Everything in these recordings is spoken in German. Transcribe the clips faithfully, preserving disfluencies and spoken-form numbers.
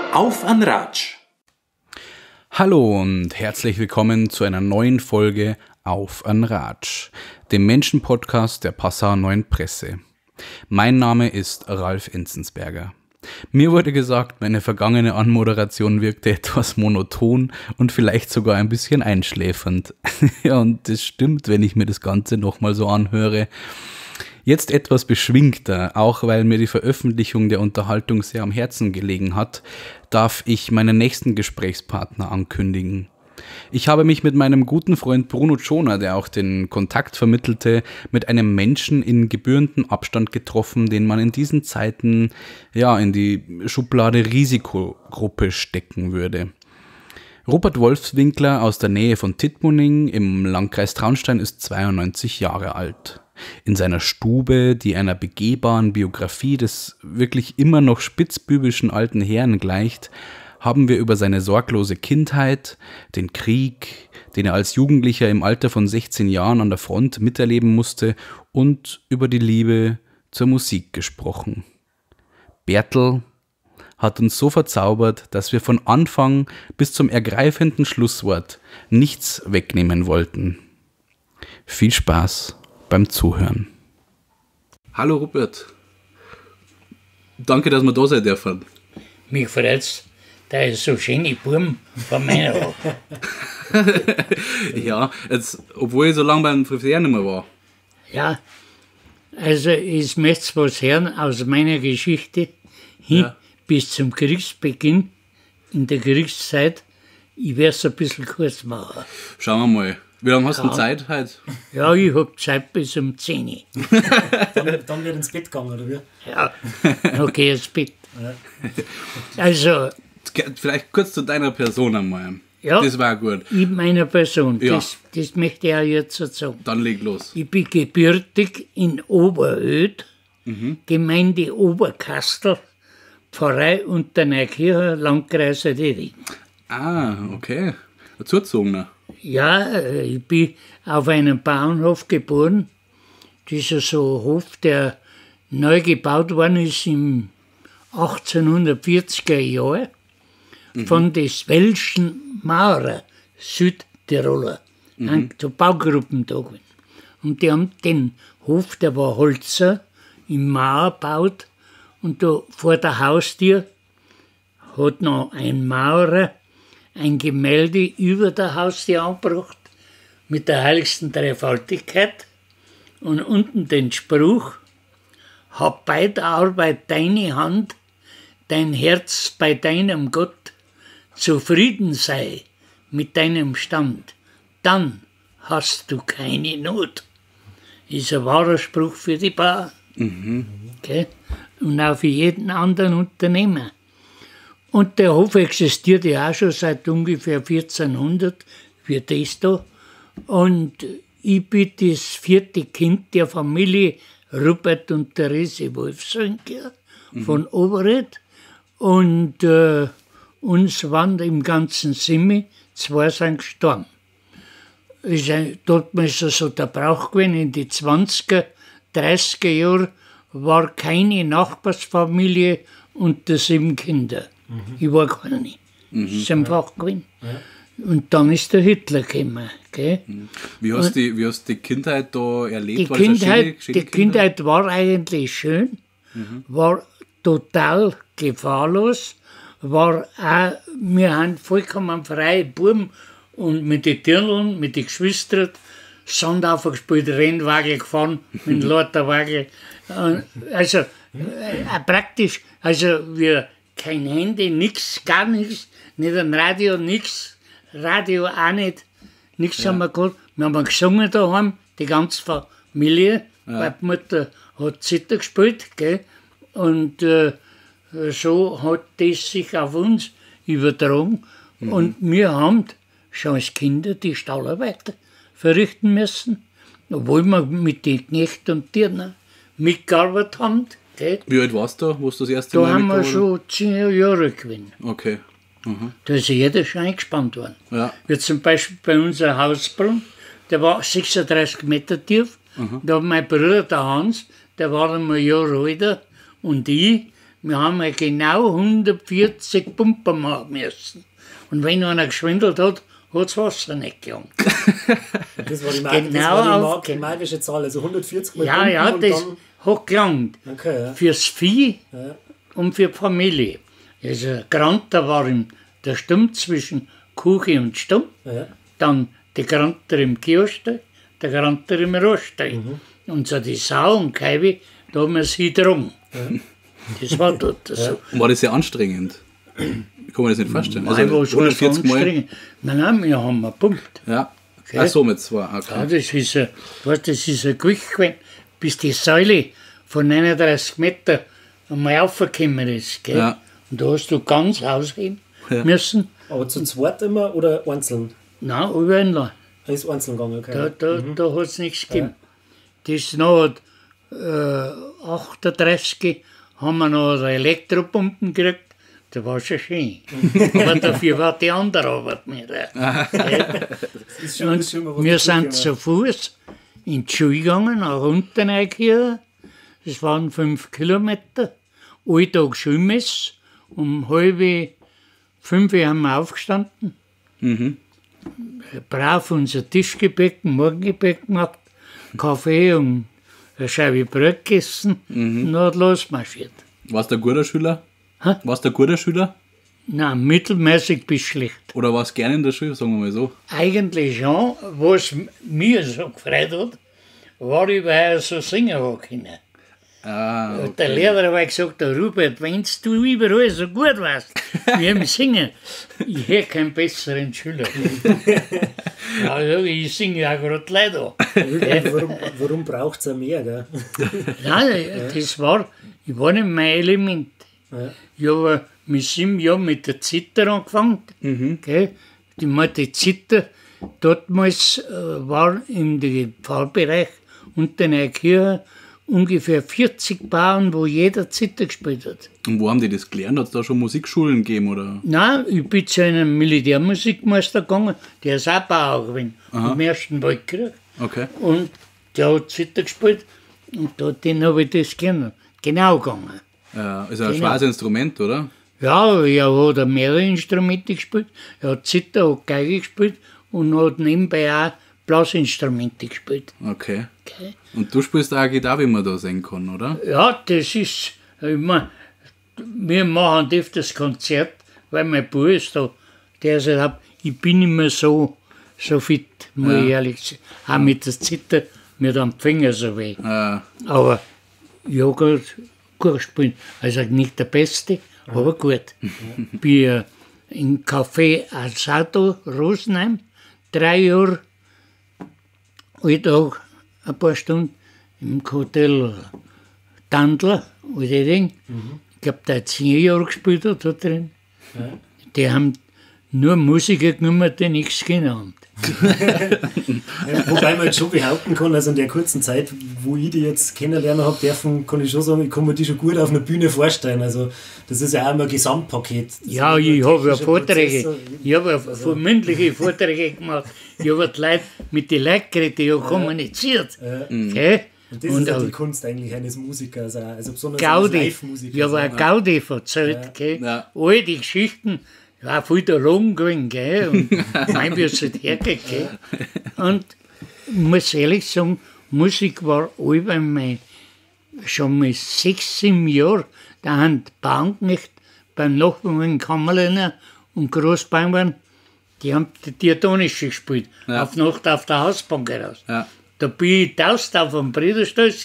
Auf an Ratsch! Hallo und herzlich willkommen zu einer neuen Folge Auf an Ratsch, dem Menschen-Podcast der Passauer Neuen Presse. Mein Name ist Ralf Enzensberger. Mir wurde gesagt, meine vergangene Anmoderation wirkte etwas monoton und vielleicht sogar ein bisschen einschläfernd. Ja, und das stimmt, wenn ich mir das Ganze nochmal so anhöre. Jetzt etwas beschwingter, auch weil mir die Veröffentlichung der Unterhaltung sehr am Herzen gelegen hat, darf ich meinen nächsten Gesprächspartner ankündigen. Ich habe mich mit meinem guten Freund Bruno Tschoner, der auch den Kontakt vermittelte, mit einem Menschen in gebührendem Abstand getroffen, den man in diesen Zeiten ja in die Schublade Risikogruppe stecken würde. Rupert Wolfswinkler aus der Nähe von Tittmoning im Landkreis Traunstein ist zweiundneunzig Jahre alt. In seiner Stube, die einer begehbaren Biografie des wirklich immer noch spitzbübischen alten Herrn gleicht, haben wir über seine sorglose Kindheit, den Krieg, den er als Jugendlicher im Alter von sechzehn Jahren an der Front miterleben musste, und über die Liebe zur Musik gesprochen. Bertel hat uns so verzaubert, dass wir von Anfang bis zum ergreifenden Schlusswort nichts wegnehmen wollten. Viel Spaß beim Zuhören. Hallo Rupert. Danke, dass wir da sein dürfen. Mich freut's, da ist so schöne Buben von meiner Hand. Ja, jetzt, obwohl ich so lange beim Friseur nicht mehr war. Ja, also ich möchte was hören aus meiner Geschichte hin Ja. bis zum Kriegsbeginn, in der Kriegszeit. Ich werde es ein bisschen kurz machen. Schauen wir mal. Wie lange hast du Ja. denn Zeit heute? Ja, ich habe Zeit bis um zehn Uhr. Dann, dann wird ins Bett gegangen, oder wie? Ja, dann gehe ich ins Bett. Also, Vielleicht kurz zu deiner Person einmal. ja, Das war gut. ich meiner Person, Ja. das, das möchte ich auch jetzt so sagen. Dann leg los. Ich bin gebürtig in Oberöd, Gemeinde Oberkastel, Pfarrei Unterneukirchen, Landkreis Rieding. Ah, okay. Ein Zugezogener. Ja, äh, ich bin auf einem Bauernhof geboren. Das ist so ein Hof, der neu gebaut worden ist im achtzehnhundertvierziger Jahren von des welschen Maurer, Südtiroler. Mhm. So Baugruppen da gewesen. Und die haben den Hof, der war Holzer, im Mauer gebaut. Und da vor der Haustür hat noch ein Maurer ein Gemälde über der Haustür angebracht mit der heiligsten Dreifaltigkeit und unten den Spruch: Hab bei der Arbeit deine Hand, dein Herz bei deinem Gott, zufrieden sei mit deinem Stand, dann hast du keine Not. Ist ein wahrer Spruch für die Bauern. Mhm. Okay? Und auch für jeden anderen Unternehmer. Und der Hof existiert ja auch schon seit ungefähr vierzehnhundert, wie das da. Und ich bin das vierte Kind der Familie Rupert und Therese Wolfswinkler von Oberöd. Und äh, uns waren im ganzen Simme, zwei sind gestorben. Ist ein, dort ist so der Brauch gewesen, in die zwanziger, dreißiger Jahren war keine Nachbarsfamilie unter sieben Kinder. Mhm. Ich war keine. Mhm. Das ist einfach gewesen. Ja. Und dann ist der Hitler gekommen. Gell? Wie hast du die, wie hast die Kindheit da erlebt? Die, war das eine Kindheit, schöne, schöne die Kindheit war eigentlich schön, mhm. war total gefahrlos, war auch, wir haben vollkommen freie Buben und mit den Dirndln, mit den Geschwistern, Sandhaufen gespielt, Rennwagen gefahren, mit dem Lauterwagen. Also äh, praktisch, also wir kein Handy, nichts, gar nichts, nicht ein Radio, nichts, Radio auch nicht, nichts ja. haben wir gehabt. Wir haben gesungen daheim, die ganze Familie, ja. weil die Mutter hat Zither gespielt, gell? Und äh, so hat das sich auf uns übertragen. Mhm. Und wir haben schon als Kinder die Stallarbeit verrichten müssen, obwohl wir mit den Knechten und Dirnen mitgearbeitet haben. Gell? Wie alt warst du, wo du das erste da Mal Da haben wir schon zehn Jahre gewesen. Okay. Mhm. Da ist jeder schon eingespannt worden. Ja. Wie zum Beispiel bei unserem Hausbrunnen, der war sechsunddreißig Meter tief. Mhm. Da hat mein Bruder, der Hans, der war einmal ein Jahr älter, und ich, wir haben ja genau hundertvierzig Pumpen machen müssen. Und wenn einer geschwindelt hat, hat das Wasser nicht gelangt. Das war die, Mag Genau das war die, auf- Mag die magische Zahl, also hundertvierzig mal Ja, Pumpen ja, und das dann, hat gelangt. okay, ja. Fürs Vieh Ja. und für die Familie. Also Granter war im, der Stumm zwischen Kuche und Stumm. Ja. Dann die Granter im Kioster, der Granter im Rohrstall. Mhm. Und so die Sau und Kaiwe, da haben wir sie drum. Das war dort so. War das sehr anstrengend? Ich kann mir das nicht vorstellen. Also, war schon so hundertvierzig Mal. anstrengend. Nein, nein, wir haben gepumpt. Ja. Okay. Ach so, mit zwei. Ja, Okay. das ist ein, weißt, das ist ein Gewicht gewesen, bis die Säule von neununddreißig Meter einmal raufgekommen ist. Gell? Ja. Und da hast du ganz ausheben Ja. müssen. Aber zu zweit immer oder einzeln? Nein, überall. Er ist einzeln gegangen, okay. Da, da, da hat es nichts gegeben. Das noch äh, achtunddreißig haben wir noch eine Elektropumpen gekriegt. Das war schon schön. Aber dafür war die andere Arbeit mehr. Das ist schon, das ist schon mal was Wir dazu sind gekommen. zu Fuß in die Schule gegangen, nach unten reingehört. Das waren fünf Kilometer. Alltag Schulmess. Um halb fünf Uhr haben wir aufgestanden. Brav unser Tischgebäck, Morgengebäck gemacht, Kaffee und eine Scheibe Brot gegessen und dann hat losmarschiert. Warst du ein guter Schüler? Hä? Warst du ein guter Schüler? Nein, mittelmäßig bis schlecht. Oder warst du gerne in der Schule, sagen wir mal so? Eigentlich schon, was mir so gefreut hat, war ich, weil ich so singen habe können. Ah, Der Lehrer hat gesagt, der Rupert, wenn du überall so gut warst wie im Singen, ich hätte keinen besseren Schüler. Ja, also ich singe ja gerade leider. Warum, warum braucht es mehr, gell? Nein, das war, ich war nicht mein Element. Ja. Ich habe mit sieben Jahren mit der Zither angefangen. Gell? Die, mal die Zither, dortmals äh, war im Pfarrbereich unter einer Kirche ungefähr vierzig Bauern, wo jeder Zither gespielt hat. Und wo haben die das gelernt? Hat es da schon Musikschulen gegeben? Oder? Nein, ich bin zu einem Militärmusikmeister gegangen, der ist auch Bauer gewesen, im Ersten Weltkrieg. Okay. Und der hat Zither gespielt und da, den habe ich das gelernt. Genau gegangen. Ja, ist ein Genau. schweres Instrument, oder? Ja, er hat mehrere Instrumente gespielt. Er hat Zither, hat Geige gespielt und hat nebenbei auch Blasinstrumente gespielt. Okay. Okay. Und du spielst auch Gitarre, wie man da sehen kann, oder? Ja, das ist, ich mein, wir machen öfters Konzert, weil mein Bub ist da, der sagt, ich bin nicht mehr so, so fit, muss ich ehrlich sagen. Auch mit der Zither, mir am Finger so weh. Äh, Aber ja, gut, gut gespielt. Also nicht der Beste, aber gut. Bin äh, im Café Alsato, Rosenheim, drei Jahre, Alltag, ein paar Stunden, im Hotel Tandler, alte Ding. Ich glaube, der hat zehn Jahre gespielt hat da drin. Die haben nur Musiker genommen, die nichts genannt. Ja, wobei man jetzt schon behaupten kann, also in der kurzen Zeit, wo ich die jetzt kennenlernen habe dürfen, kann ich schon sagen, ich kann mir die schon gut auf einer Bühne vorstellen. Also das ist ja auch immer ein Gesamtpaket. Das Ja, ist ein ich habe ja technischer Vorträge, Prozess. ich habe ja mündliche Vorträge gemacht. Ich habe die Leute, mit den Leuten geredet, ich habe kommuniziert. Okay? Und das Und ist ja auch die Kunst eigentlich eines Musikers, auch. Also besonders Gaudi, eines Live-Musikers. ich habe auch Gaudi erzählt, Ja. gell? Ja. All die Geschichten, ja, viel da lang gewesen, gell? Und mein, wie es halt hergeht, gell? Und ich muss ehrlich sagen, Musik war allweil mein, schon mit sechs, sieben Jahren, da haben die Bauernknecht beim Nachbarn in Kammerländer und Großbauern, die haben die Diatonische gespielt, Ja. auf Nacht auf der Hausbank heraus. ja, Da bin ich tausend auf dem Brüderstolz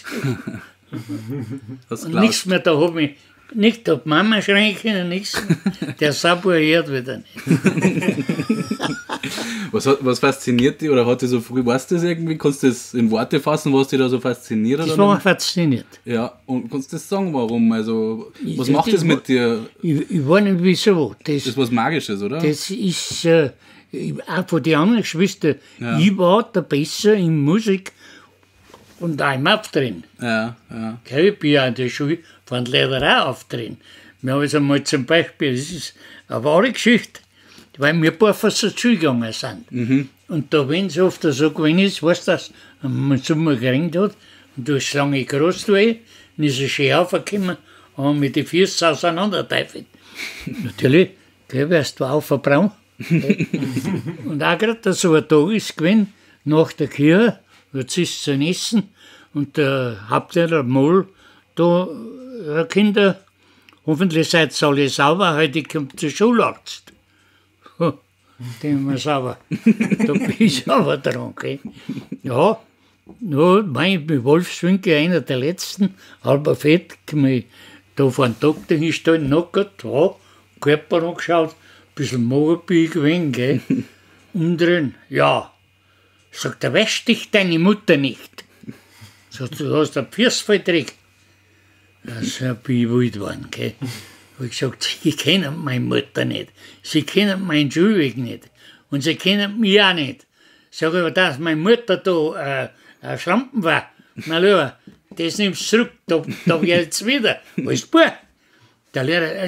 das und glaubst nichts mehr, da hab ich nicht, da Mama schreien können, nichts. Der Sabur hört wieder nicht. Was, hat- was fasziniert dich oder hat dich so früh, weißt du das irgendwie? Kannst du das in Worte fassen, was dich da so fasziniert? Das oder war mir nicht? fasziniert. Ja, und kannst du das sagen, warum? Also, was Ich- macht das das mit dir? Ich, ich weiß nicht wieso. Das, Das ist was Magisches, oder? das ist äh, ich- auch von den anderen Geschwistern. Ich war da besser in Musik und auch im Auftreten. ja, ja. Okay, ich bin ja in der Schule von Lehrer auch auftreten. Wir haben also mal zum Beispiel, das ist eine wahre Geschichte, weil wir ein paar von zur Schule gegangen sind. Und da, wenn es oft so gewesen ist, weißt du, dass man Sommer geringt hat und du hast lange groß, du, dann ist er schön aufgekommen haben mit den Füßen auseinanderteifelt. Natürlich, gell, wärst du auch verbraucht. Und auch gerade so ein Tag ist gewesen, nach der Kirche, jetzt ist zum Essen, und der Hauptlehrer Moll, da, äh, Kinder, hoffentlich seid ihr alle sauber, heute kommt der Schularzt. Den wir sauber. Da bin ich aber dran, gell. Ja, ja, mein Wolfswinkel, einer der letzten, halber fett, mich da vor den Doktor hinstellen, nackert, ja, Körper angeschaut, ein bisschen Magerbieg gewesen, gell. Umdrehen, ja. Sagt er, wäscht dich deine Mutter nicht? Sagt er, du hast ein Pfirsfall gekriegt. Das bin ich wild geworden, gell. Hab ich gesagt, sie kennen meine Mutter nicht. Sie kennen meinen Schulweg nicht. Und sie kennen mich auch nicht. Sag ich, aber dass meine Mutter da äh, ein Schlampen war, mein Lieber, das nimmst du zurück, da, da werde ich jetzt wieder. Alles gut. Der Lehrer,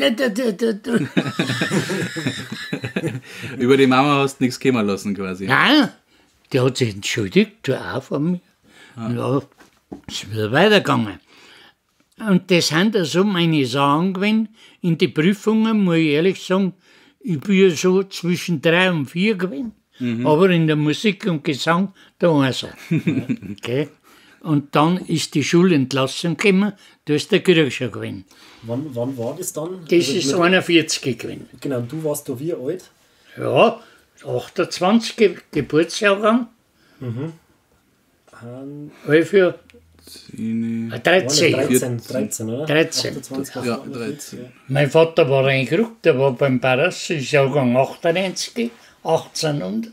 Über die Mama hast du nichts kommen lassen quasi. Nein, die hat sich entschuldigt, du auch von mir. Ah. Ja, es ist wieder weitergegangen. Und das sind also meine Sachen gewesen. In die Prüfungen, muss ich ehrlich sagen, ich bin ja so zwischen drei und vier gewesen. Mhm. Aber in der Musik und Gesang, da eins. Okay. Und dann ist die Schulentlassung gekommen, da ist der Krieg schon gewesen. Wann, wann war das dann? Das also ist einundvierzig gewesen. Genau, und du warst da wie alt? Ja, achtundzwanzig Ge Geburtsjahrgang. Mhm. Um, Für dreizehn. dreizehn, dreizehn, oder? dreizehn. Ja, dreizehn. Mein Vater war eingerückt, der war beim Paras, ist Jahrgang achtundneunzig, achtzehnhundertachtundneunzig.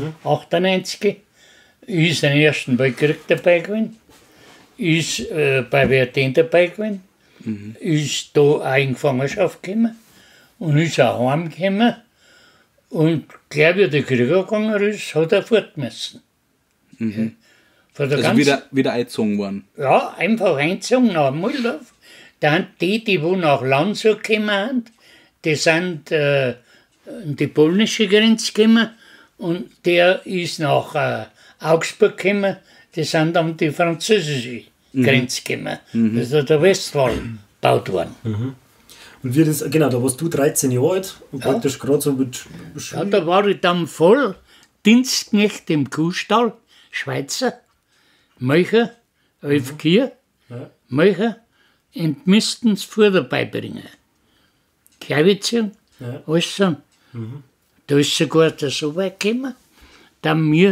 Mhm. Ist im Ersten Weltkrieg dabei gewesen, ist äh, bei Verdun dabei gewesen, mhm. ist da auch in Gefangenschaft gekommen und ist auch heimgekommen. Und gleich wie der Krieg gegangen ist, hat er fort müssen. Mhm. Also wieder, wieder eingezogen worden? Ja, einfach eingezogen nach Muldorf. Dann die, die wo nach Landshut gekommen sind, die sind äh, an die polnische Grenze gekommen und der ist nach äh, Augsburg gekommen, die sind an die französische mhm. Grenze gekommen. Mhm. Das ist der Westwall gebaut worden. Mhm. Und wie das, genau, da warst du dreizehn Jahre alt und ja. praktisch gerade so mit ja, da war ich dann voll Dienstknecht im Kuhstall, Schweizer, Milcher, elf mhm. Kühe, ja. Milcher, entmistens Futter beibringen. Kleiwitzchen, ja. alles so. Mhm. Da ist sogar der so weit gekommen, dass wir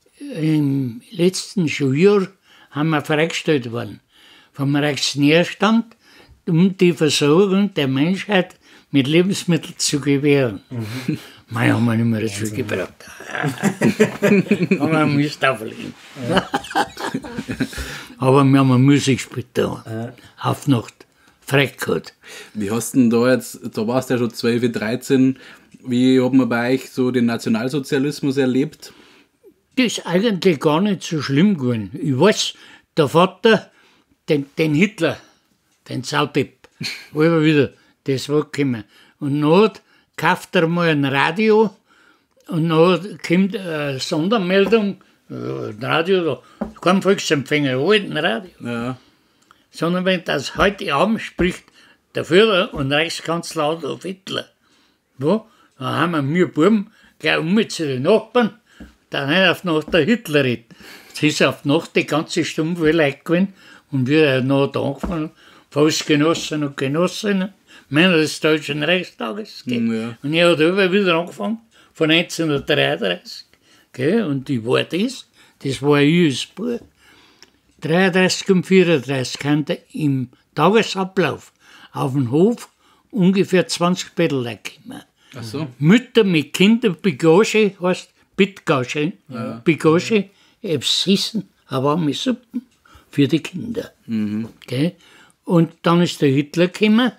im letzten Schuljahr haben wir freigestellt worden vom Reichsnährstand, um die Versorgung der Menschheit mit Lebensmitteln zu gewähren. Mhm. Mei, haben wir nicht mehr dazu gebraucht. Haben wir Mist auflegen. Ja. Aber wir haben eine Musik gespielt da. Ja. Auf Nacht. Freck gehabt. Wie hast du denn da jetzt, da warst du ja schon zwölf, dreizehn, wie hat man bei euch so den Nationalsozialismus erlebt? Das ist eigentlich gar nicht so schlimm gewesen. Ich weiß, der Vater, den, den Hitler, den Saudepp, immer wieder, das war gekommen. Und dann kauft er mal ein Radio und dann kommt eine Sondermeldung, ein Radio, kein Volksempfänger, ein Radio. Ja. Sondern wenn das heute Abend spricht, der Führer und Reichskanzler Adolf Hitler. Wo? Dann haben wir Buben gleich um zu den Nachbarn, dann haben auf Nacht der Hitler redet. Jetzt ist auf Nacht die ganze Stunde viel Leute gewesen und wir noch da angefangen, Volksgenossen und Genossinnen, Männer des Deutschen Reichstages. Ja. Und ich habe immer wieder angefangen, von neunzehnhundertdreiunddreißig. Gell? Und ich war das, das war ich als Bub. dreiunddreißig und vierunddreißig haben im Tagesablauf auf dem Hof ungefähr zwanzig Bettel gekommen. Ach so. Mütter mit Kindern, Bigage, heißt Bitgage, ja. Bigage, Essen, aber auch mit Suppen für die Kinder. Mhm. Okay? Und dann ist der Hitler gekommen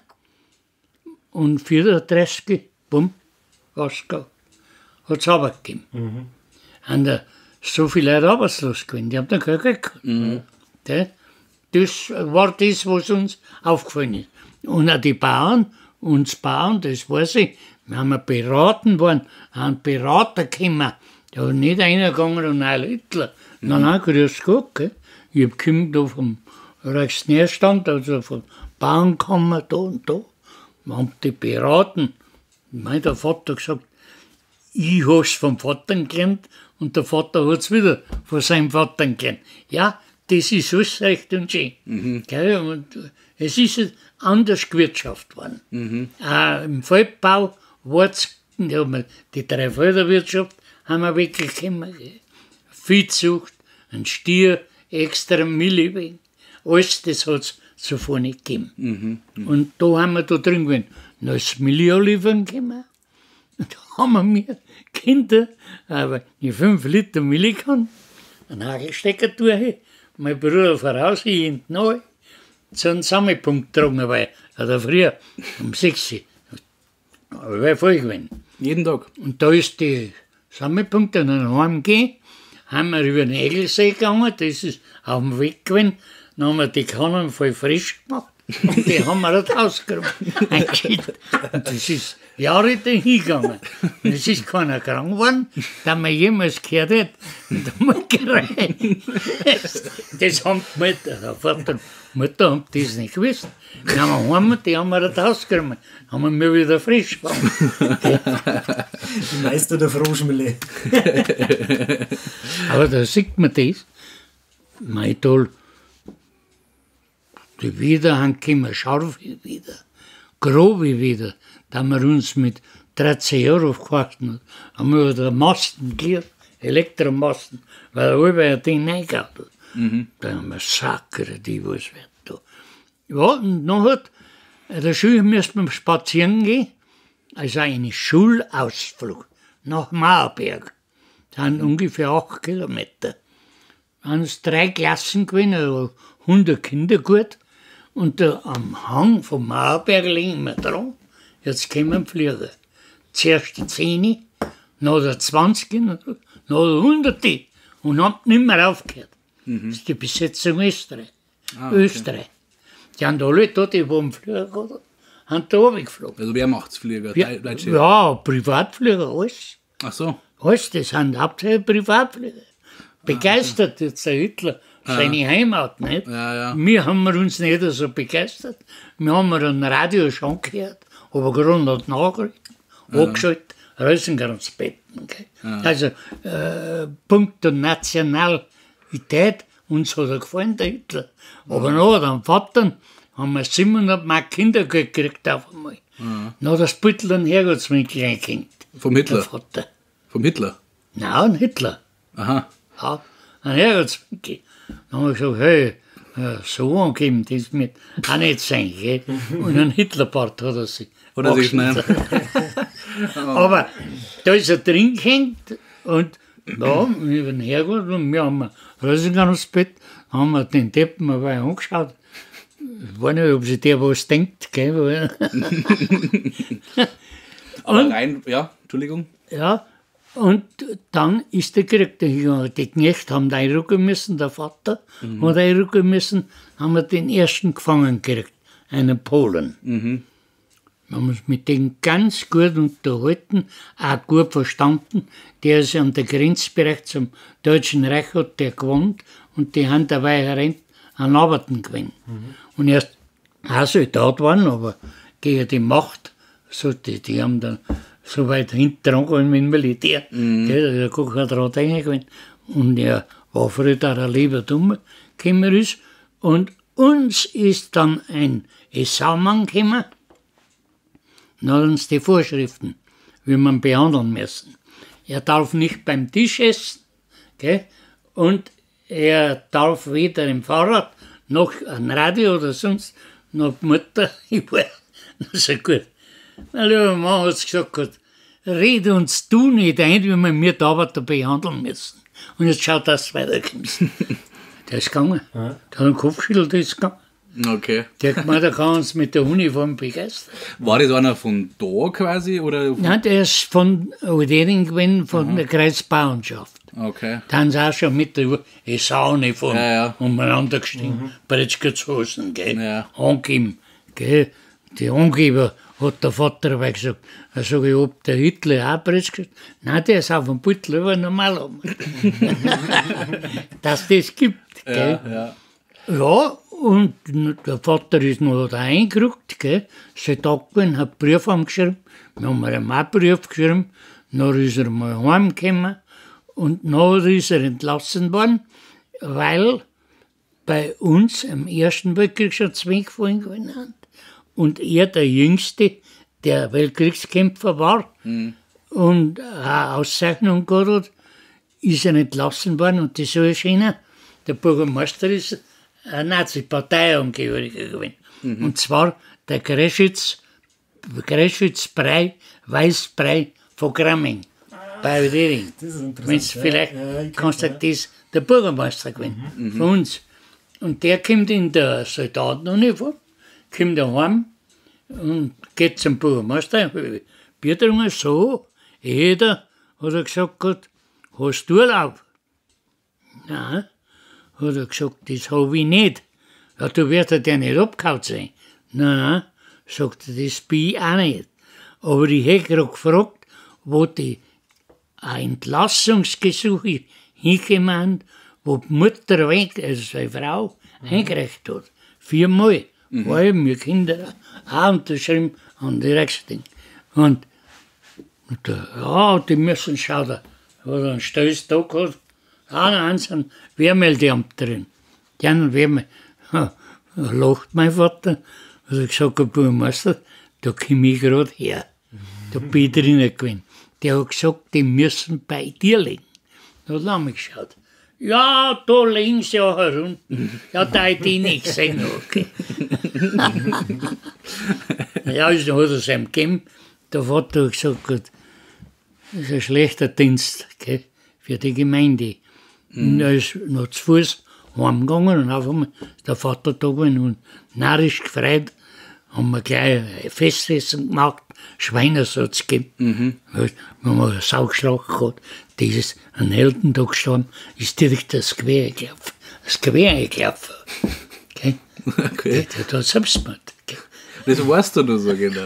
und vierunddreißig, bumm, ausgegangen. Hat es runtergegeben. Mhm. Und uh, so viele Leute arbeitslos gewesen, die haben dann kein Geld gehabt. Mhm. Das war das, was uns aufgefallen ist. Und auch die Bauern, uns Bauern, das weiß ich, wir haben beraten worden, haben Berater gekommen. Da ist nicht reingegangen und ein Hitler. Mhm. Nein, nein, grüß Gott. Gell. Ich komme da vom Reichsnährstand, also von Bauernkammer da und da. Wir haben die beraten. Mein der Vater gesagt, ich hab's vom Vater gelernt und der Vater hat's wieder von seinem Vater gelernt. Ja, das ist alles recht und schön. Mhm. Gell? Und es ist anders gewirtschaftet worden. Mhm. Auch im Feldbau war's, die Dreifelderwirtschaft haben wir weggekommen. Viehzucht, ein Stier, extra Milch wegen. Alles, das hat es zuvor nicht gegeben. Mhm. Mhm. Und da haben wir da drin gewesen, noch das Milch liefern können. Da haben wir mir Kinder, aber die fünf Liter Milch kann, einen Hagelstecker durch, mein Bruder voraus, ich hinten neu, zu einem Sammelpunkt getragen, weil er früher um sechs Uhr, aber war voll gewesen. Jeden Tag? Und da ist die Sammelpunkt, und dann heimgehen, haben wir über den Egelsee gegangen, das ist auf dem Weg gewesen, dann haben wir die Kannen voll frisch gemacht und die haben wir halt ausgeräumt. Und das ist Jahre dahin gegangen. Und es ist keiner krank geworden, da man jemals gehört hat, in der Molkerei. Das, das haben die Mutter, der Vater und Mutter haben das nicht gewusst. Dann haben wir heim, die haben wir halt ausgeräumt, haben wir mir wieder frisch gemacht. Die Meister der Froschmühle. Aber da sieht man das. Mein Toll, die Wiederhand kommen scharf wieder, grob wieder. Da haben wir uns mit dreizehn Jahren aufgehalten, haben wir wieder Masten gelegt, Elektromasten, weil er über ein Ding reingehauen hat. Mhm. Da haben wir Sackere, die was wird da. Ja, und dann hat, in der Schule müssen wir spazieren gehen, also eine Schulausflug nach Mauerberg. Das sind ungefähr acht Kilometer. Da haben es drei Klassen gewesen, also hundert Kinder gut. Und da am Hang vom Mauerberg liegen wir dran. Jetzt kommen wir Flieger. Zuerst die zehn, noch der zwanzig, noch der hundert. Und haben nicht mehr aufgehört. Mhm. Das ist die Besetzung Österreich. Ah, okay. Österreich. Die haben alle da, die wo im Flieger gehabt haben, da runtergeflogen. Also wer macht's Flieger? Ja, ja, Privatflieger, alles. Ach so. Alles, das sind hauptsächlich Privatflieger. Begeistert jetzt der Hitler. Seine Heimat, nicht? Ja, ja. Wir haben uns nicht so begeistert. Wir haben ein Radio schon gehört, aber gerade noch nachgerichtet, ja. Angeschaltet, Rösinger ins Bett. Okay? Ja. Also, äh, Punkt der Nationalität, uns hat er gefallen, der Hitler. Aber ja. Noch am Vater haben wir siebenhundert Mark Kinder gekriegt auf einmal. Ja. Noch das Büttel und Herrgottsmann Kleinkind. Vom Hitler? Der Vater. Vom Hitler? Nein, ein Hitler. Aha. Ja, ein Herrgottsmann. Dann haben wir gesagt, hey, so angeben, das wird auch nicht sein. Gell? Und ein Hitlerbart hat er sich. Oder sich nein. Aber da ist er drin gehängt und ja, über den Herrgott und wir haben Rösinger aufs Bett, haben wir den Deppen mal angeschaut. Ich weiß nicht, ob sich der was denkt. Gell? Aber rein, ja, Entschuldigung. Ja. Und dann ist der Krieg dahingegangen. Die Knechte haben einrücken müssen, der Vater mhm. hat einrücken müssen, haben wir den ersten gefangen gekriegt, einen Polen. Mhm. Wir haben uns mit dem ganz gut unterhalten, auch gut verstanden. Der ist an der Grenzbereich zum Deutschen Reich, hat der gewohnt und die haben dabei an Arbeiten gewinnt. Mhm. Und erst auch Soldat waren, aber gegen die Macht, so die, die haben dann so weit hinten dran mit dem Militär. Mhm. Der hat gar kein Draht reingewinnt. Und er war früher da ein lieber Dummer gekommen ist. Und uns ist dann ein S-Mann gekommen. Dann hat uns die Vorschriften, wie man behandeln müssen. Er darf nicht beim Tisch essen. Gell? Und er darf weder im Fahrrad noch ein Radio oder sonst noch die Mutter. Ich war so gut. Mein lieber Mann hat gesagt, rede uns du nicht ein, wie wir mir die Arbeiter behandeln müssen. Und jetzt schaut, dass du weiterkommst. Der ist gegangen. Ja. Der hat einen Kopfschüttel, der ist gegangen. Okay. Der hat gemeint, der kann uns mit der Uniform begeistern. War das einer von da quasi? Oder von Nein, der ist von Odering gewesen, von Aha. der Kreisbauernschaft. Okay. Da haben sie auch schon mit der Saune von ja, ja. umeinander gestiegen. Mhm. Bretschkertshosen, gell. Ja. Angeben, gell. Die Angeber hat der Vater dabei gesagt. Da sage ich, ob der Hitler auch Bretschkert? Nein, der ist auf dem Beutel, aber normal um. Dass das gibt, gell. Ja, ja. Ja, Und der Vater ist noch da eingerückt, gell, seit Tag hat Brief geschrieben, wir haben ihm auch einen Brief geschrieben, dann ist er mal heimgekommen und dann ist er entlassen worden, weil bei uns im Ersten Weltkrieg schon zwei gefallen gewesen hat und er der Jüngste der Weltkriegskämpfer war mhm. und eine Auszeichnung gehabt hat, ist er entlassen worden und das soll schön. Der Bürgermeister ist eine Nazi-Parteiangehöriger gewesen. Mhm. Und zwar der Kreschitz, Kreschitz-Brei, Weißbrei von Gramming bei Riering. Das ist interessant. Wenn's vielleicht ja, ja, kannst du ja. das der Bürgermeister gewesen, mhm. von uns. Und der kommt in der Soldatenuniform, kommt daheim und geht zum Bürgermeister, Bier trinken, so, jeder, hat er gesagt, hast du Urlaub? Nein, hat er gesagt, das habe ich nicht. Ja, du wirst ja nicht abgehauen sein. Nein, sagt er, das bin ich auch nicht. Aber ich hätte gerade gefragt, wo die Entlassungsgesuche hingekommen, wo die Mutter weg, also seine Frau, mhm. eingereicht hat. Viermal. Mhm. Vor allem wir Kinder auch unterschrieben an die Reichsding. Und, und der, ja, die müssen schauen, da hat er einen Stöß da gehabt, auch noch eins, ein Wehrmeldeamterin. Die anderen Wehrmel, da lacht mein Vater, hat er gesagt, der Bürgermeister, da komme ich gerade her. Da bin ich drinnen gewesen. Der hat gesagt, die müssen bei dir liegen. Da hat er mich geschaut. Ja, da liegen sie auch herum. Ja, da hätte ich nicht gesehen. Okay. Ja, also hat er es ihm gegeben. Der Vater hat gesagt, das ist ein schlechter Dienst, okay, für die Gemeinde. Mhm. Und er ist noch zu Fuß heimgegangen und auf einmal ist der Vater da gewesen und narrisch gefreut. Haben wir gleich ein Festessen gemacht, Schweinersatz gegeben. Mhm. Wir haben eine Saugeschlag gehabt, dieses an Heldentag gestorben, ist direkt das Gewehr eingelaufen. Das Gewehr eingelaufen. Okay? Okay. Das hat Selbstmord. Okay? Das weißt du noch so genau.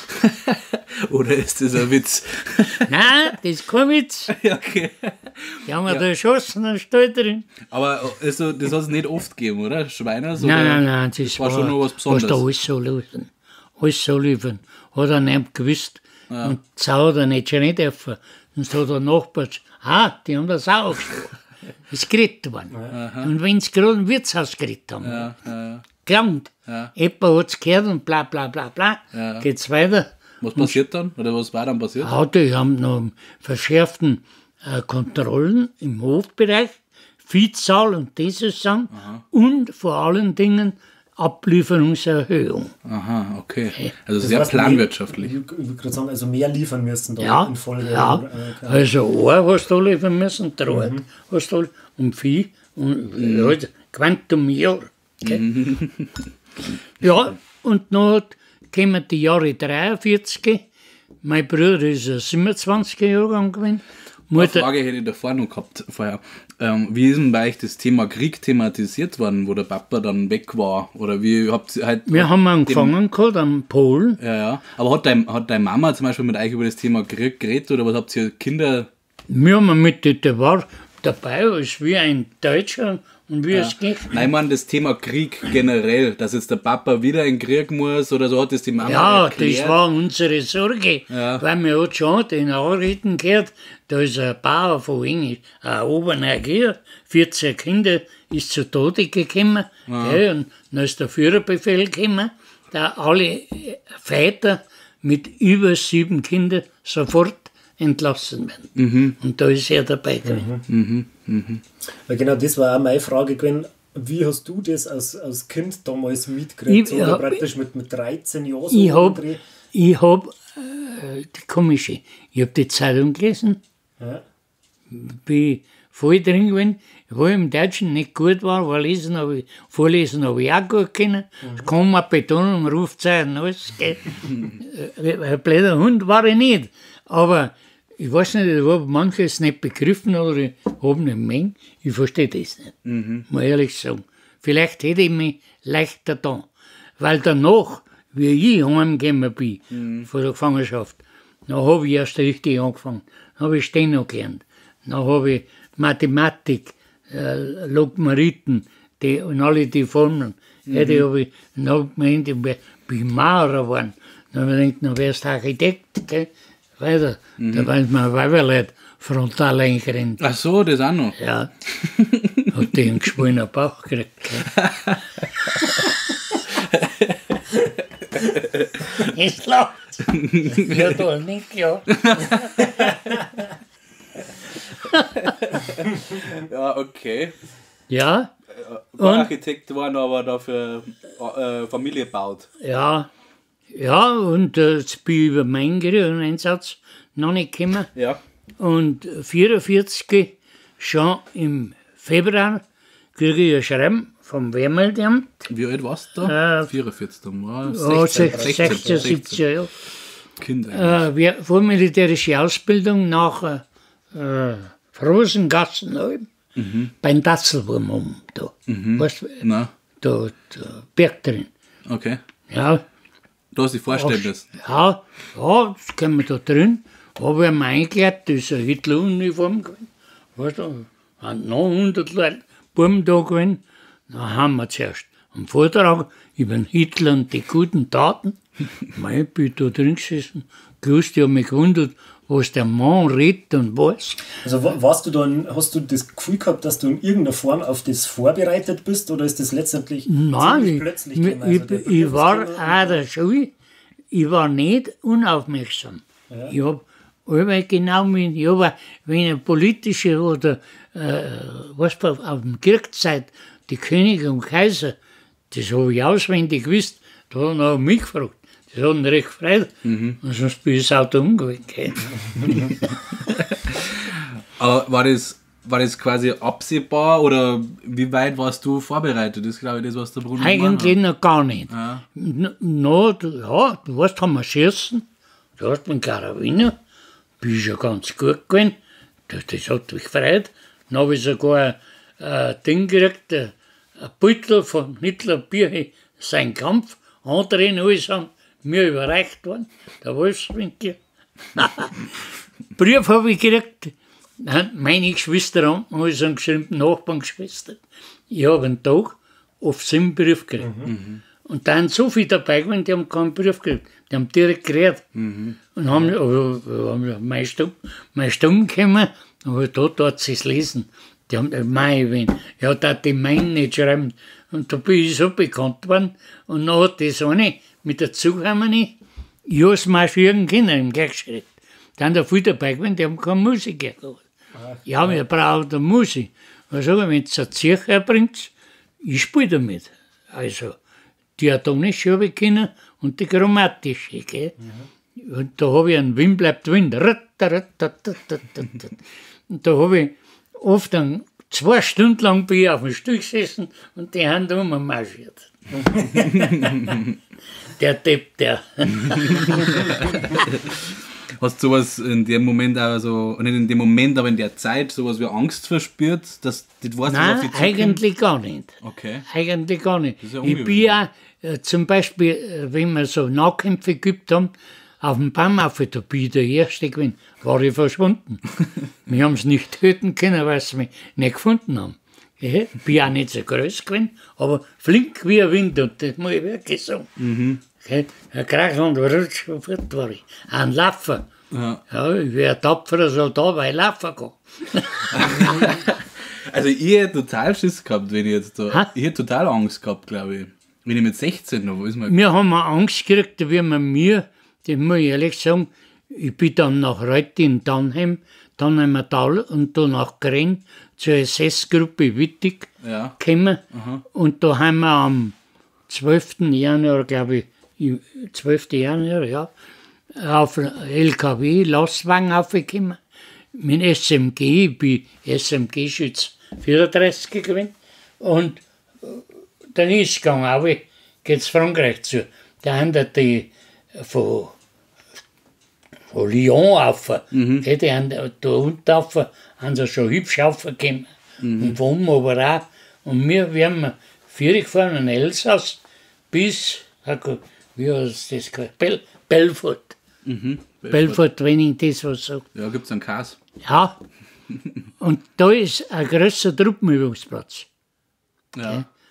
Oder ist das ein Witz? Nein, das ist kein Witz. Okay. Die haben wir ja da erschossen, da steht drin. Aber also, das hat es nicht oft gegeben, oder? Schweiner? So nein, nein, nein, das, das war, war schon noch was Besonderes. Was da alles so liefern. Alles so liefern. Hat er nicht gewusst. Ja. Und die Sau hat er nicht schon nicht dürfen. Und so hat der Nachbar, ah, die haben das auch geschlagen. Das ist geredet worden. Ja. Und wenn sie gerade im Wirtshaus geredet haben, ja, ja, ja. gelangt. Ja. Jemand hat es gehört und bla bla bla bla, ja. Geht's weiter. Was passiert dann? Oder was war dann passiert? Ja, die haben noch verschärften äh, Kontrollen im Hofbereich, Viehzahl und dieses Sachen und vor allen Dingen Ablieferungserhöhung. Aha, okay. Also das sehr heißt, planwirtschaftlich. Ich würde gerade sagen, also mehr liefern müssen da ja, in Folge. Ja, äh, also ein hast du liefern müssen, drei mhm. hast du und Vieh und mhm. ja, Quantum Jahr. Okay. Mhm. Ja, und dann kommen die Jahre dreiundvierzig. Mein Bruder ist ein siebenundzwanziger Jahrgang gewesen. Eine Frage hätte ich davor noch gehabt. Vorher. Ähm, wie ist denn bei euch das Thema Krieg thematisiert worden, wo der Papa dann weg war? Oder wie habt ihr halt. Wir haben angefangen gehabt am Polen. Ja, ja. Aber hat deine hat dein Mama zum Beispiel mit euch über das Thema Krieg geredet oder was habt ihr Kinder? Wir haben mit, der war dabei, ist wie ein Deutscher. Und wie ja. es geht. Nein, man, das Thema Krieg generell, dass jetzt der Papa wieder in den Krieg muss oder so, hat das die Mama ja, erklärt. Ja, das war unsere Sorge, ja. Weil man hat schon den Nachrichten gehört, da ist ein Bauer von Englisch, ein Obernegier, vierzehn Kinder, ist zu Tode gekommen, ja. Gell, und dann ist der Führerbefehl gekommen, da alle Väter mit über sieben Kindern sofort entlassen werden. Mhm. Und da ist er dabei gewesen. Mhm. Mhm. Weil genau das war auch meine Frage gewesen. Wie hast du das als, als Kind damals mitgekriegt? So hab, praktisch mit, mit dreizehn Jahren so Ich habe ich hab, äh, die komische, ich habe die Zeitung gelesen, ja. Bin voll drin gewesen, wo ich im Deutschen nicht gut war, weil lesen habe ich, vorlesen habe ich auch gut können. Mhm. Komma, Betonung, Rufzeichen, alles. Ein blöder Hund war ich nicht. Aber ich weiß nicht, ich habe manches nicht begriffen oder ich habe nicht mehr. Ich verstehe das nicht, mhm. muss ich ehrlich sagen. Vielleicht hätte ich mich leichter da. Weil danach, wie ich heimgekommen bin, mhm. von der Gefangenschaft, dann habe ich erst richtig angefangen. Dann habe ich Steno gelernt. Dann habe ich Mathematik, äh, Logarithmen die, und alle die Formeln. Hätte ich aber noch gemeint, ich bin ich Maurer geworden. Dann habe ich gedacht, dann wärst du Architekt, gell? Weiter. Mhm. Da waren mir Weiberleute frontal eingerennt. Ach so, das auch noch? Ja. Hat den geschwollenen Bauch gekriegt. Ist laut. Ja, da nicht, ja. Ja, okay. Ja. War Architekt waren aber dafür äh, Familie baut. Ja. Ja, und äh, jetzt bin ich über meinen Einsatz noch nicht gekommen. Ja. Und vierundvierzig, schon im Februar, kriege ich ein Schreiben vom Wehrmeldeamt. Wie alt warst du da? Äh, vierundvierzig. Ja, sechzehn, sechzehn, sechzehn, siebzehn, ja. Kinder. Äh, vormilitärische Ausbildung nach äh, Rosengassenalm, mhm. beim Dasselwurm um. Da. Mhm. Weißt du, Nein. da, da Berg drin. Okay. Ja. Du hast dich vorstellen müssen. Ja, ja, das können wir da drin. Habe ich mir eingeklärt, das ist eine Hitler-Uniform gewesen. Weißt du, haben noch hundert Leute, Buben da gewesen. Dann haben wir zuerst einen Vortrag über den Hitler und die guten Taten. Mein, ich bin da drin gesessen. Gewusst, ich habe mich gewundert, was der Mann redet und was. Also warst du dann, hast du das Gefühl gehabt, dass du in irgendeiner Form auf das vorbereitet bist, oder ist das letztendlich Nein, ziemlich ich, plötzlich ich, gekommen? ich, ich war auch der Schule, ich war nicht unaufmerksam. Ja. Ich habe allweil genau mit, ich hab, wenn eine politische oder äh, was auf der Kriegszeit, die Könige und Kaiser, das habe ich auswendig gewusst, da haben sie mich gefragt. Das hat ihn recht gefreut. Mhm. Und sonst bin ich das Auto umgewinkt. Aber war das, war das quasi absehbar oder wie weit warst du vorbereitet? Das ist, glaube ich, das, was der Bruno Eigentlich noch gar nicht. Ja. No, du, ja, du weißt, haben wir schießen, du hast mit Karabiner, bin ich ja ganz gut gewesen, das, das hat mich gefreut. Dann habe ich sogar ein, ein Ding gekriegt, ein, ein Beutel von Hitler Bier, sein Kampf, andere in alles haben mir überreicht worden, der Wolfswinkel. Brief habe ich gekriegt, meine Geschwister haben alles geschrieben, Nachbarngeschwister. Ich habe einen Tag auf sieben Brief gekriegt. Mhm. Und da sind so viele dabei gewesen, die haben keinen Brief gekriegt. Die haben direkt geredet. Mhm. Und haben, oh, haben meine Stimme, meine Stimme gekommen, aber da dort sie es lesen. Die haben mein wen. Ja, da die meinen nicht schreiben. Und da bin ich so bekannt geworden. Und dann hat das eine mit der Zuhammerni, ich habe es marschieren können im Gleichschritt. Dann da viele dabei gewesen, die haben keine Musik gehabt. Ja, wir brauchen eine Musik. Was sag ich, wenn du eine Zirche bringst, ich spiele damit. Also, die atonische habe ich können und die chromatische. Gell? Mhm. Und da habe ich einen Wind bleibt Wind. Und da habe ich oft dann zwei Stunden lang bin ich auf dem Stuhl gesessen und die haben da rummarschiert. Der Depp, der. Hast du sowas in dem Moment auch so, nicht in dem Moment, aber in der Zeit, sowas wie Angst verspürt? Dass, das weißt, Nein, was eigentlich gar nicht. Okay. Eigentlich gar nicht. Das ist ja ich bin ja äh, zum Beispiel, äh, wenn wir so Nahkämpfe geübt haben, auf dem Baum auf der bin ich der Erste gewesen, war ich verschwunden. Wir haben es nicht töten können, weil sie mich nicht gefunden haben. Ich bin auch nicht so groß gewesen, aber flink wie ein Wind, und das muss ich wirklich sagen. Mhm. Okay. Ein Krachland war schon fort, war ich. Ein Laufer. Ja. Ja, ich wäre ein tapferer Soldat, weil ich laufen kann. Also ich hätte total Schiss gehabt, wenn ich jetzt da, ha? Ich hätte total Angst gehabt, glaube ich. Wenn ich mit sechzehn noch, wo ist man? Wir haben Angst gekriegt, wie man mir, das muss ich ehrlich sagen, ich bin dann nach Reutte in Tannheim, Tannheimer Tal und da nach Gren zur S S-Gruppe Wittig ja. gekommen. Aha. Und da haben wir am zwölften Januar, glaube ich, zwölften Januar, ja, auf L K W Lastwagen aufgekommen. Mit S M G, ich bin S M G-Schütz vierunddreißig gewesen. Und dann ist es gegangen, aber geht es Frankreich zu. Da haben die von, von Lyon auf, mhm. die haben da unten auf, haben sie schon hübsch aufgekommen. Mhm. Und von oben aber auch. Und wir, wir haben vier gefahren in Elsass bis, wie heißt das, Bel, Belfort. Mhm. Belfort, wenn ich das was sage. Ja, gibt es einen Kas. Ja. Und da ist ein grösser Truppenübungsplatz. Ja. Okay.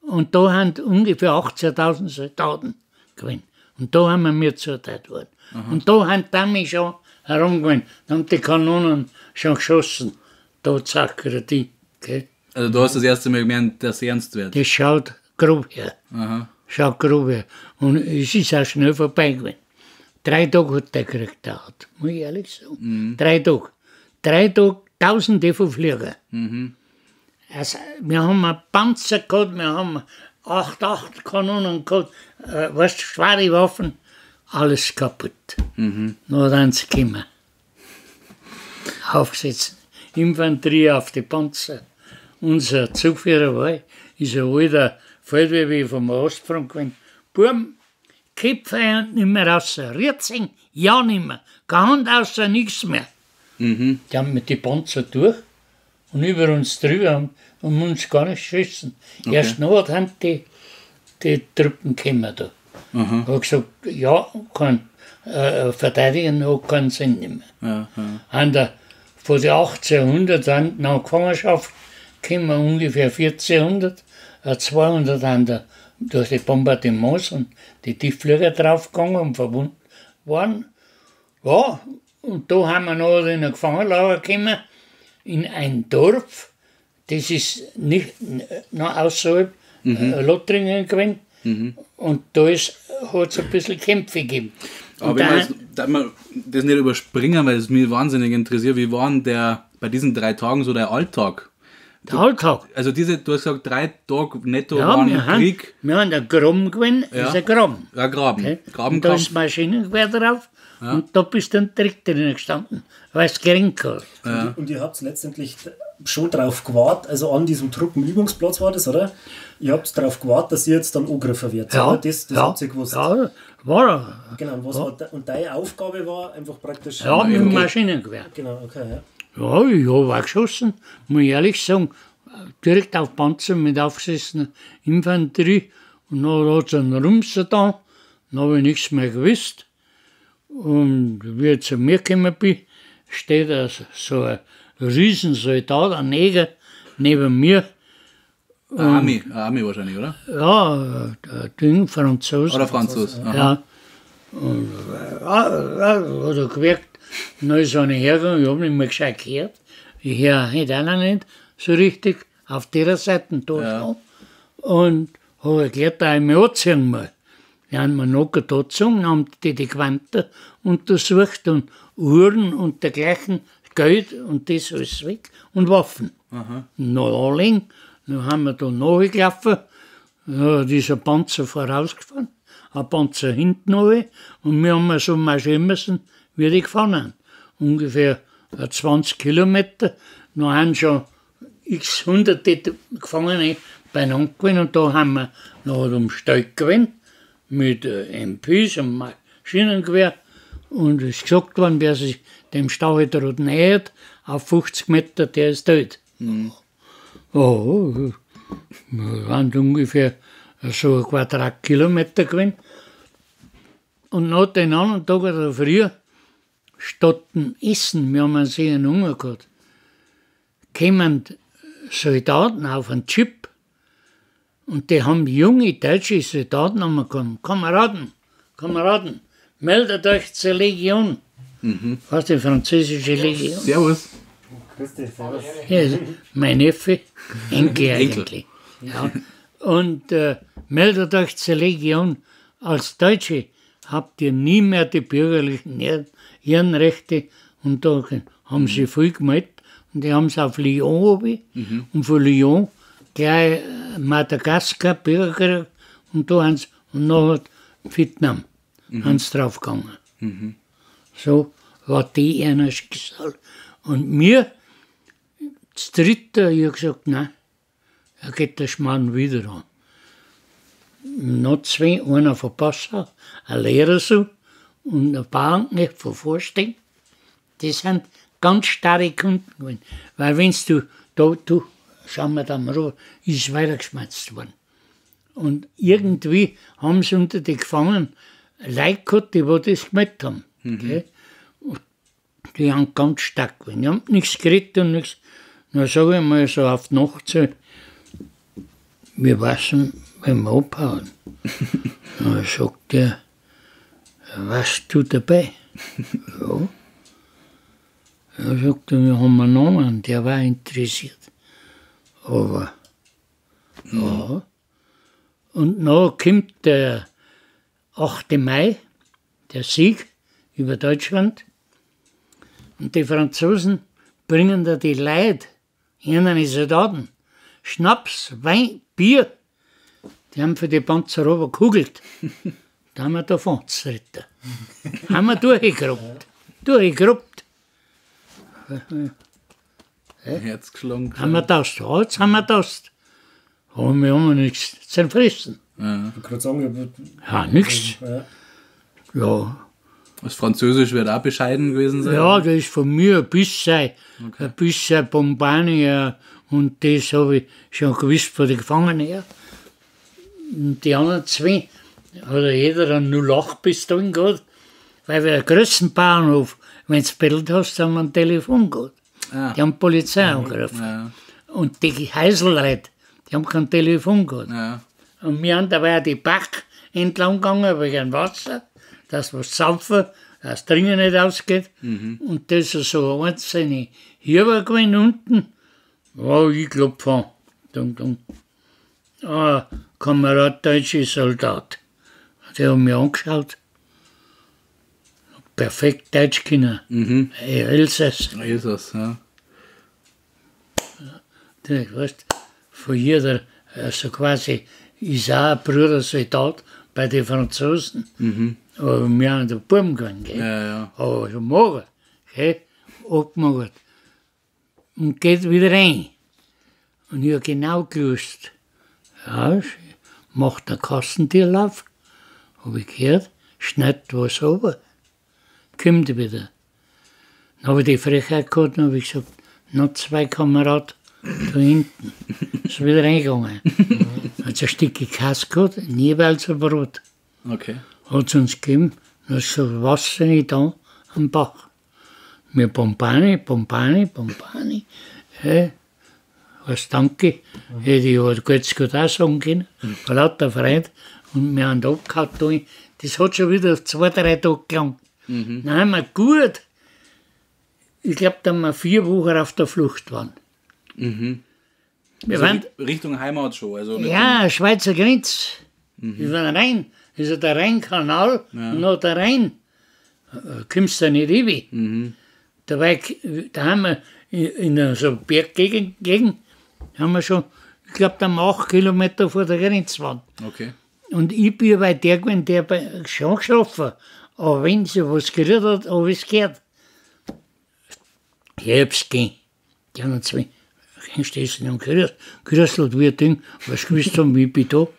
Und da haben ungefähr achtzehntausend Soldaten gewesen. Und da haben wir mir zugeteilt worden. Aha. Und da haben die Amis schon herumgewesen. Da haben die Kanonen schon geschossen. Da zackere die. Okay? Also du hast das erste Mal gemerkt, dass es ernst wird. Das schaut grob her. Aha. Schaut grob her. Und es ist auch schnell vorbei gewesen. Drei Tage hat der Krieg gedauert, muss ich ehrlich sagen. Mhm. Drei Tage. Drei Tage, tausende von Fliegern. Mhm. Also, wir haben einen Panzer gehabt, wir haben acht, acht Kanonen gehabt, äh, weißt du, schwere Waffen, alles kaputt. Mhm. Nur dann sie gekommen. Aufgesetzt. Infanterie auf die Panzer. Unser Zugführer war, ist ein alter Feldwebel wie vom Ostfront gewesen. Buben, Köpfe nicht mehr raus, Rietzing, ja nicht mehr, keine Hand außer nichts mehr. Mhm. Die haben mit die Panzer durch und über uns drüber haben, haben uns gar nicht geschossen. Okay. Erst noch haben die, die Truppen gekommen da. Mhm. Ich habe gesagt, ja, kann, äh, verteidigen hat keinen Sinn mehr. Ja, ja. Haben da, von den achtzehnhundert sind nach Gefangenschaft gekommen ungefähr vierzehnhundert, äh, zweihundert haben da durch die Bombardements und die Tiefflieger draufgegangen und verbunden waren. Ja, und da haben wir noch in ein Gefangenlager gekommen, in ein Dorf, das ist nicht noch außerhalb mhm. äh, Lothringen gewesen. Mhm. Und da hat es ein bisschen Kämpfe gegeben. Aber wenn wir das, wir das nicht überspringen, weil es mich wahnsinnig interessiert, wie war denn der, bei diesen drei Tagen so der Alltag? Der Alltag? Also diese, du hast gesagt, drei Tage netto ja, waren wir Krieg. Haben, wir haben einen Graben gewesen, ja. das ist ein Graben. Ja, Graben. Okay. Graben und da ist Maschinengewehr drauf ja. und da bist du dann direkt drin gestanden, weil es gering war. Ja. Und, und ihr habt letztendlich schon darauf gewartet, also an diesem Truppenübungsplatz war das, oder? Ihr habt darauf gewartet, dass ihr jetzt dann angegriffen wird. Ja, das, das ja, habt ihr gewusst. Ja, war er. Genau, und, was ja. war, und deine Aufgabe war einfach praktisch... Ja, mit dem Maschinengewehr. Genau, okay, ja. Ja, ich habe auch geschossen, muss ich ehrlich sagen. Direkt auf Panzer mit aufgesessener Infanterie. Und dann hat es einen Rumser da. Dann habe ich nichts mehr gewusst. Und wie ich zu mir gekommen bin, steht da so ein Riesensoldat, ein Neger, neben mir. Eine Army, eine Army wahrscheinlich, oder? Ja, der Ding, Franzose. Oder Franzose. Ja. Und ja, ja, hat er gewirkt. Dann ist einer hergegangen, ich habe nicht mehr gescheit gehört. Ich höre nicht auch noch nicht so richtig auf der Seite da. Ja. Und habe erklärt, da ich mich anziehen muss. Die haben mir noch angezogen, haben die die Quanten untersucht und Uhren und dergleichen, Geld und das alles weg und Waffen. Aha. Noch anlegen. Dann haben wir da nachgelaufen, ja, dieser Panzer vorausgefahren, ein Panzer hinten rein, und wir haben so marschieren müssen, wie die gefahren haben. Ungefähr zwanzig Kilometer. Dann haben schon x hunderte Gefangene beieinander gewesen, und da haben wir noch um Steig gewesen, mit M Ps und Maschinengewehr. Und es ist gesagt worden, wer sich dem Stauhetrot nähert, auf fünfzig Meter, der ist tot. Mhm. Oh, wir waren ungefähr so ein Quadratkilometer gewesen. Und nach den anderen Tag oder früher, statt dem Essen, wir haben einen sehr Hunger gehabt, kamen Soldaten auf einen Chip und die haben junge deutsche Soldaten angekommen. Kameraden, Kameraden, meldet euch zur Legion. Mhm. Was die französische Legion? Servus. Grüß dich, servus. Ja, mein Neffe, Enkel eigentlich. Ja. Und äh, meldet euch zur Legion. Als Deutsche habt ihr nie mehr die bürgerlichen Ehrenrechte. Und da haben sie viel gemeldet. Und die haben es auf Lyon mhm. und von Lyon gleich Madagaskar, Bürgerkrieg, und da haben sie, und nachher Vietnam, mhm. haben sie draufgegangen. Mhm. So war die einer Schicksal. Und mir, das dritte, ich habe gesagt, nein, er geht der Schmarrn wieder an. Noch zwei, einer von Passau, ein Lehrer so, und ein Bauernknecht von Vorstein, die sind ganz starre Kunden gewesen. Weil wenn du, da, du, schauen wir da mal an, ist weitergeschmerzt worden. Und irgendwie haben sie unter die Gefangenen Leute gehabt, die das gemeldet haben. Mhm. Okay? Die haben ganz stark gewesen. Die haben nichts geredet und nichts. Dann sage ich mal so auf die Nacht so, wir wissen, wenn wir abhauen. Dann sagt er, was du dabei? Ja. Dann sagt er, wir haben einen Namen, der war interessiert. Aber, ja. Und dann kommt der achte Mai, der Sieg über Deutschland. Und die Franzosen bringen da die Leute, ihren Soldaten, Schnaps, Wein, Bier. Die haben für die Panzer runtergekugelt. Da haben wir davon zerritten. Haben wir durchgeruppt. Durchgeruppt. Herz geschlagen. Haben wir das? Ja, jetzt haben wir das. Aber wir haben nichts zu fressen. Ja. Ich kann gerade sagen, Ja, nichts. ja. Ja. Das Französisch wird auch bescheiden gewesen sein. Ja, das ist von mir ein bisschen, Okay. ein bisschen Bombani und das habe ich schon gewusst von den Gefangenen her. Und die anderen zwei hat ja jeder einen null acht Pistolen gehabt, weil wir einen größten Bauernhof, wenn du Bild hast, haben wir ein Telefon gehabt. Ah. Die haben die Polizei angerufen. Ja. Und die Heiselleute, die haben kein Telefon gehabt. Ja. Und wir haben dabei die Bach entlang gegangen wegen Wasser, dass wir saufen, dass das Dringen nicht ausgeht. Mhm. Und das ist so ein einzelne Hieber gewesen unten. Ja, ich glaube von. Dum, dum. Ah, Kamerad, deutsche Soldat. Die haben mich angeschaut. Perfekt Deutsch können. Mhm. Hey, Elsass. Elsass, ja. Du weißt, von jeder, also quasi, ist auch ein Bruder Soldat bei den Franzosen. Mhm. Aber wir haben den Buben gegangen, gell? Ja, ja. Aber schon mager, gell? Abgemagert. Und geht wieder rein. Und ich habe genau gewusst, ja, sie macht einen Kassentierlauf, habe ich gehört, schneidet was runter, kommt wieder. Dann habe ich die Frechheit gehabt und habe ich gesagt, noch zwei Kameraden da hinten. Ist wieder reingegangen. Hat ein Stück Käse gehabt, jeweils ein Brot. Okay. Hat es uns gegeben, dann hat gesagt, was sind ich da am Bach? Wir Pompani, Pompani, Pompani. Hey, was danke. Hätte ich halt ganz gut auch sagen können, vor lauter Freude. Und wir haben da abgehauen. Das hat schon wieder zwei, drei Tage gelangt. Mhm. Dann haben wir gut, ich glaube, da haben wir vier Wochen auf der Flucht waren. Mhm. Wir Also waren, Richtung Heimat schon. Also nicht ja, Schweizer Grenze. Wir waren rein. Das ist der Rheinkanal und noch der Rhein. Äh, Kommst du nicht ewig. Mhm. Dabei, da haben wir in, in so einer Berggegend, Gegend, haben wir schon, ich glaube, da haben wir acht Kilometer vor der Grenze waren. Okay. Und ich bin bei der gewesen, der bei, schon geschlafen. Aber wenn sie was gerührt hat, habe ich es gehört. Ich hab's gehen. Die anderen zwei, kennst du das? Die haben gerührt. Gerüsselt wie ein Ding, weil sie gewusst haben, ich bin da.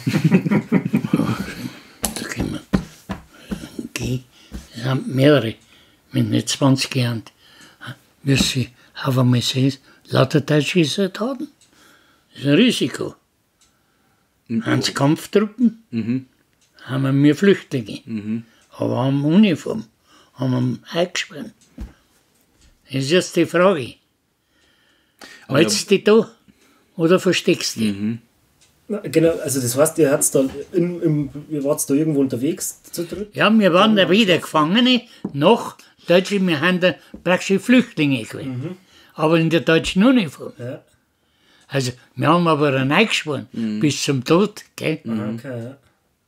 Da können wir gehen. Das haben mehrere, wenn nicht zwanzig Jahre. Wie sie auf einmal sehen, lauter deutsche Soldaten. Das ist ein Risiko. Haben sie Kampftruppen, Mhm. haben wir Flüchtlinge. Mhm. Aber haben Uniform, haben eingespannt. Das ist jetzt die Frage. Aber Hältst du dich da oder versteckst du dich? Mhm. Na, genau, also das heißt, ihr, hat's da in, im, ihr wart da irgendwo unterwegs zu dritt? Ja, wir waren da wieder Gefangene, noch Deutsche, wir haben da praktisch Flüchtlinge gewesen. Aber in der deutschen Uniform. Ja. Also, wir haben aber einen eingespannt, bis zum Tod. Gell? Ah, okay, ja.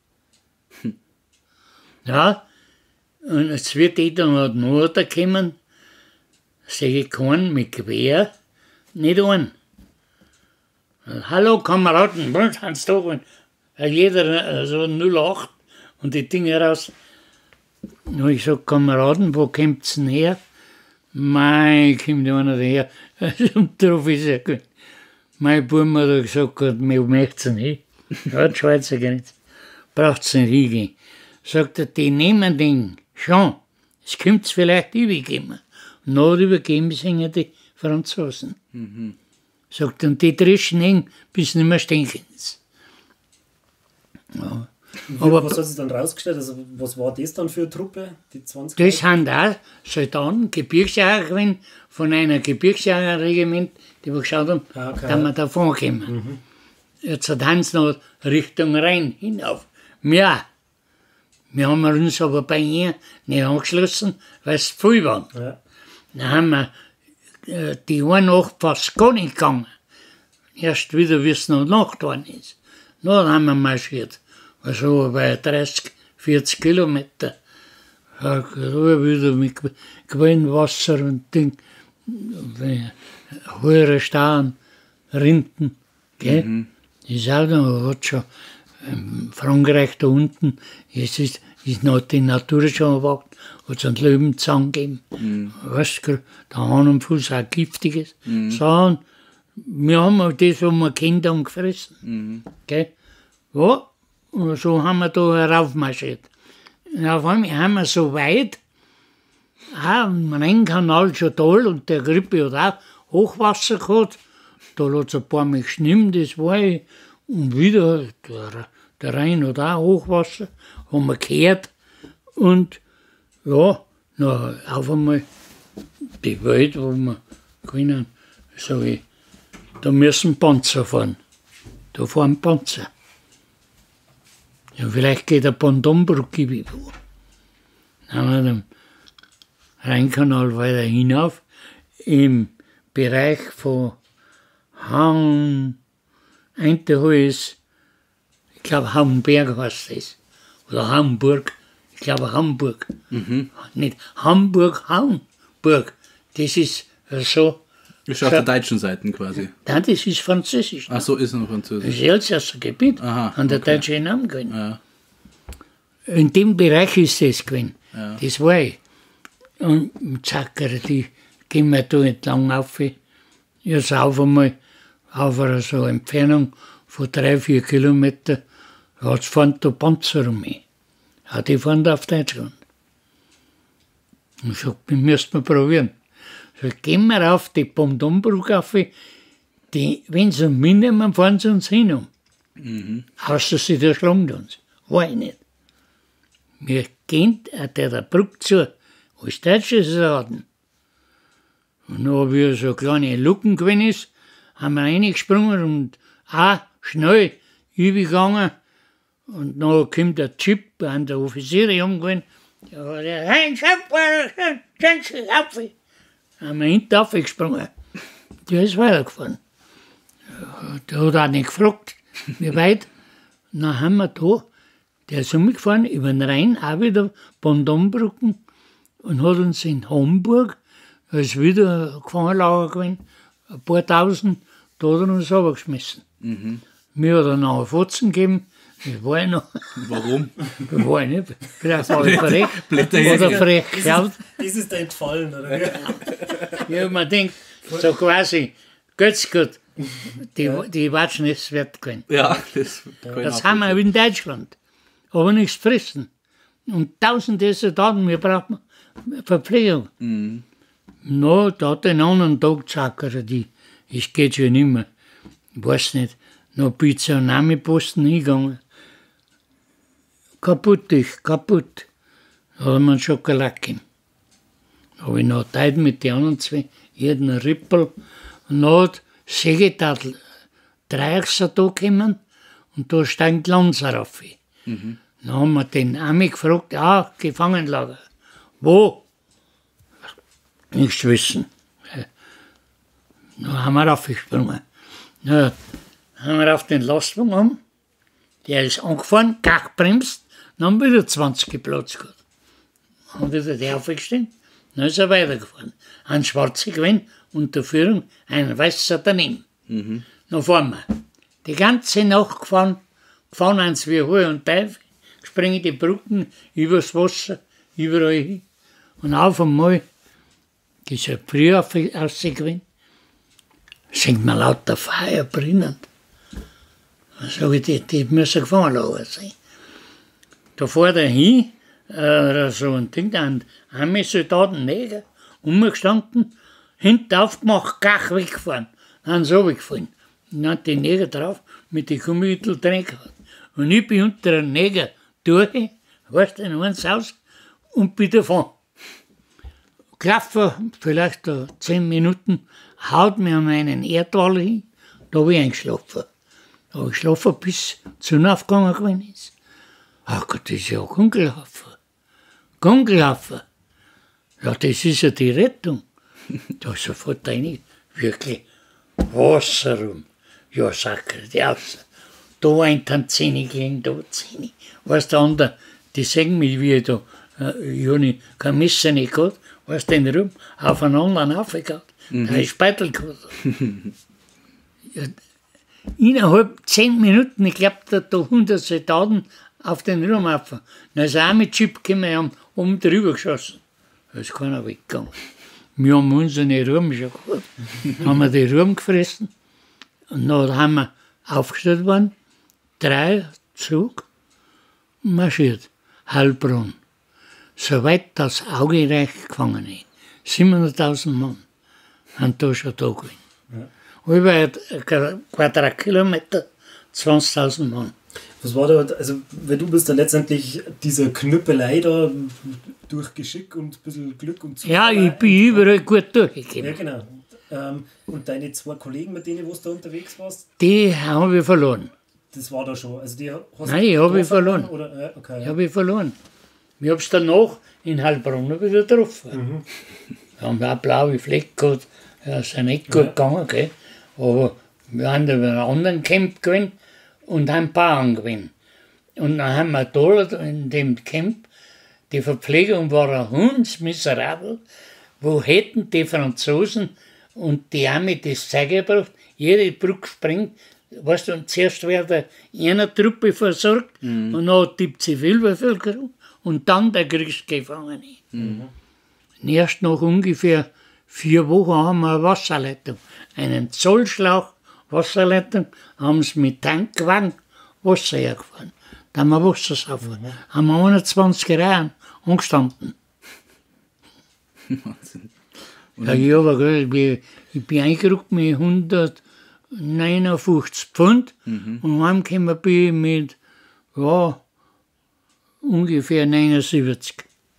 Ja, und jetzt wird ich dann halt noch da kommen, sehe ich keinen mit Gewehr, nicht einen. Hallo Kameraden, was sind da? Und jeder so null acht und die Dinge raus. Dann habe ich gesagt, Kameraden, wo kommt's denn her? Mei, kommt einer daher. Und darauf ist er gut. Mein Buben hat gesagt, wir möchten nicht. Ja, die Schweizer Grenze. Braucht es nicht hingehen. Sagt er, die nehmen den schon. Es kommt vielleicht übergeben. Und noch übergeben sie ihnen die Franzosen. Mhm. Sagt er, und die dreschen ihn, bis nicht mehr stinken. Ja. Wie, Aber- was hat sich dann rausgestellt? Also, was war das dann für eine Truppe? Die zwanzig? Das sind auch Soldaten, Gebirgsjäger gewesen, von einer Gebirgsjägerregiment, die wir geschaut haben, Ah, okay. dass wir davon kommen. jetzt haben sie noch Richtung Rhein hinauf. Wir, wir haben uns aber bei ihr nicht angeschlossen, weil es zu viel waren. Ja. Dann haben wir äh, die eine Nacht fast gar nicht gegangen. Erst wieder, wie es noch Nacht geworden ist. Dann haben wir marschiert. Also bei dreißig, vierzig Kilometer. Ja, wieder mit Quellenwasser und Ding. Hohe Stauen, Rinden. Gell? Mhm. Das ist auch noch, hat schon ähm, Frankreich da unten, es ist, ist noch die Natur schon erwacht, hat es einen Löwenzahn gegeben. Mhm. Weißt du, der Hahn am Fuß auch giftiges. Mhm. So, wir haben auch das, was wir Kinder haben, gefressen. Mhm. Gell? Ja, und so haben wir da heraufmarschiert. Und auf einmal haben wir so weit, auch im Rheinkanal schon toll, und der Grippe hat auch Hochwasser gehabt. Da hat es ein paar Mal geschnitten, das war ich. Und wieder, der, der Rhein hat auch Hochwasser, haben wir gehört. Und ja, na, auf einmal die Welt, wo wir können, sag ich, da müssen Panzer fahren. Da fahren Panzer. Ja, vielleicht geht eine Pontonbrücke wieder. Dann haben wir den Rheinkanal weiter hinauf, im Bereich von Hang, Einterholz, ich glaube Hamburg heißt das, oder Hamburg, ich glaube Hamburg, mhm. nicht Hamburg, Hamburg, das ist so. Das ist auf der deutschen Seite quasi. Nein, das ist Französisch. Ach so, ist noch Französisch. Das ist Elsässer Gebiet, Aha, an der okay. deutschen Namen gewesen. Ja. In dem Bereich ist das gewesen, Ja. das war ich. Und zacker, die gehen wir da entlang auf. Jetzt auf einmal, auf einer so Entfernung von drei, vier Kilometern, jetzt fahren da Panzer um mich. Ja, die fahren da auf Deutschland. Und ich sag, das müssen wir probieren. So, gehen wir auf die Pontonbrücke auf, die, wenn sie uns mitnehmen, fahren sie uns hin um. Mhm. Außer sie durchschlagen uns. War ich nicht. Wir gehen an der Brücke zu, als Deutsches Laden. Und dann habe ich so eine kleine Luken gewesen ist, haben wir reingesprungen und auch schnell übergegangen. Und dann kommt der Chip an der Offiziere umgegangen. Da hat er, hey, schön, schön, auf. Dann haben wir hinten aufgesprungen. Der ist weitergefahren. Der hat auch nicht gefragt, wie weit. Und dann haben wir da, der ist umgefahren, über den Rhein, auch wieder Pontonbrücken, und hat uns in Hamburg, da ist wieder ein Gefangenlager gewesen, ein paar Tausend, da hat er uns runtergeschmissen. Mhm. Mir hat er noch einen Fotzen gegeben, das war ich noch. Warum? Das war ich nicht. Vielleicht war ich frech. Oder frech geschaut. Das ist dir entfallen, oder? Ja, ja, man denkt, so quasi, geht's gut. Die, die Watschen ist wert gewesen. Ja, das kann Das haben wir in Deutschland. Aber nichts fressen. Und tausende Soldaten, wir brauchen Verpflegung. Mhm. No, da hat den anderen Tag gesagt, die, es geht schon nicht mehr. Ich weiß nicht, noch Pizza und Name-Posten hingegangen. Kaputt ist, kaputt. Da hat man Schokolade gegeben. Da habe ich noch geteilt mit den anderen zwei, jeden Rippel. Und dann hat Segetadl Dreiachser da gekommen und da steigt Lanzer rauf. Mhm. Dann haben wir den Ami gefragt, ah, Gefangenlager. Wo? Nichts wissen. Dann haben wir raufgesprungen. Dann haben wir auf den Lastwagen um, der ist angefahren, gach bremst, dann haben wir wieder zwanzig geplatzt gehabt. Dann haben wieder die aufgestanden, dann ist er weitergefahren. Ein Schwarzer gewesen, unter Führung, ein Weißer daneben. Mhm. Dann fahren wir. Die ganze Nacht gefahren, gefahren eins wie Höhe und Teufel, springen die Brücken übers Wasser, überall hin. Und auf einmal, das ist ja früh rausgegangen, sind wir lauter Feuer brennend. Dann sage ich, die, die müssen Gefangenlager sein. Da fährt er hin, äh, so ein Ding, dann haben wir Soldaten Neger umgestanden, hinten aufgemacht, gach weggefahren. Dann sind sie runtergefallen. Dann hat die Neger drauf mit den Gummimitteln drin gehabt. Und ich bin unter einem Neger durch, weißt du, in eins aus und bin davon. Klaffer, vielleicht uh, zehn Minuten, haut mir an einen Erdwall hin, da habe ich eingeschlafen. Da habe ich geschlafen, bis die Sonne aufgegangen gewesen ist. Ach Gott, das ist ja Gungelhaufen. Gungelhaufen. Ja, das ist ja die Rettung. Da ist sofort rein, wirklich Wasser rum. Ja, sacre, die aus. Da ein Tanzini gegen da Zini. Weißt du, der andere, die sehen mich, wie ich da, äh, ich habe nicht, kein Messer nicht gehabt, weißt du, den rum, auf einen anderen aufgehauen. Mhm. Da ist Beitel gehabt. Ja, innerhalb zehn Minuten, ich glaube, da, da hundert Soldaten auf den Raum auf. Dann ist er auch mit Chip gekommen, haben oben drüber geschossen. Da ist keiner weggegangen. Wir haben unsere Ruhm schon gehabt. Haben wir die Ruhm gefressen. Und dann haben wir aufgestellt worden, drei Zug, marschiert, Heilbronn. Soweit das Auge reicht gefangen ist. siebenhunderttausend Mann haben da schon da gewesen. Ja. Über ein Quadratkilometer, zwanzigtausend Mann. Was war da, also, weil du bist da letztendlich dieser Knüppelei da durch Geschick und ein bisschen Glück und Zufall. Ja, ich bin überall gut durchgekommen. Ja, genau. Ähm, und deine zwei Kollegen, mit denen du da unterwegs warst? Die habe ich verloren. Das war da schon. Also die hast Nein, ich habe ich verloren. Oder? Ja, okay, ja. Ich habe ich verloren. Ich habe es danach in Heilbronn wieder getroffen. Mhm. Wir haben auch blaue Flecken gehabt. Ja, ist ja nicht gut ja. gegangen, gell? Aber wir haben in einem anderen Camp gewesen und haben Bauern gewesen. Und dann haben wir da in dem Camp, die Verpflegung war ein hundsmiserabel, wo hätten die Franzosen und die Armee das Zeug gebracht, jede Brücke springt, weißt du, und zuerst wird eine Truppe versorgt mhm. und dann die Zivilbevölkerung und dann der Kriegsgefangene. Mhm. Und erst nach ungefähr vier Wochen haben wir eine Wasserleitung, einen Zollschlauch Wasserleitung, haben sie mit Tankwagen Wasser hergefahren. Da haben wir Wasser saufen. Mhm. Haben wir einundzwanzig Reihen angestanden. Wahnsinn. Ja, ich, aber, ich, ich bin eingerückt mit hundertneunundfünfzig Pfund mhm. und heimgekommen bin ich mit ja, ungefähr neunundsiebzig.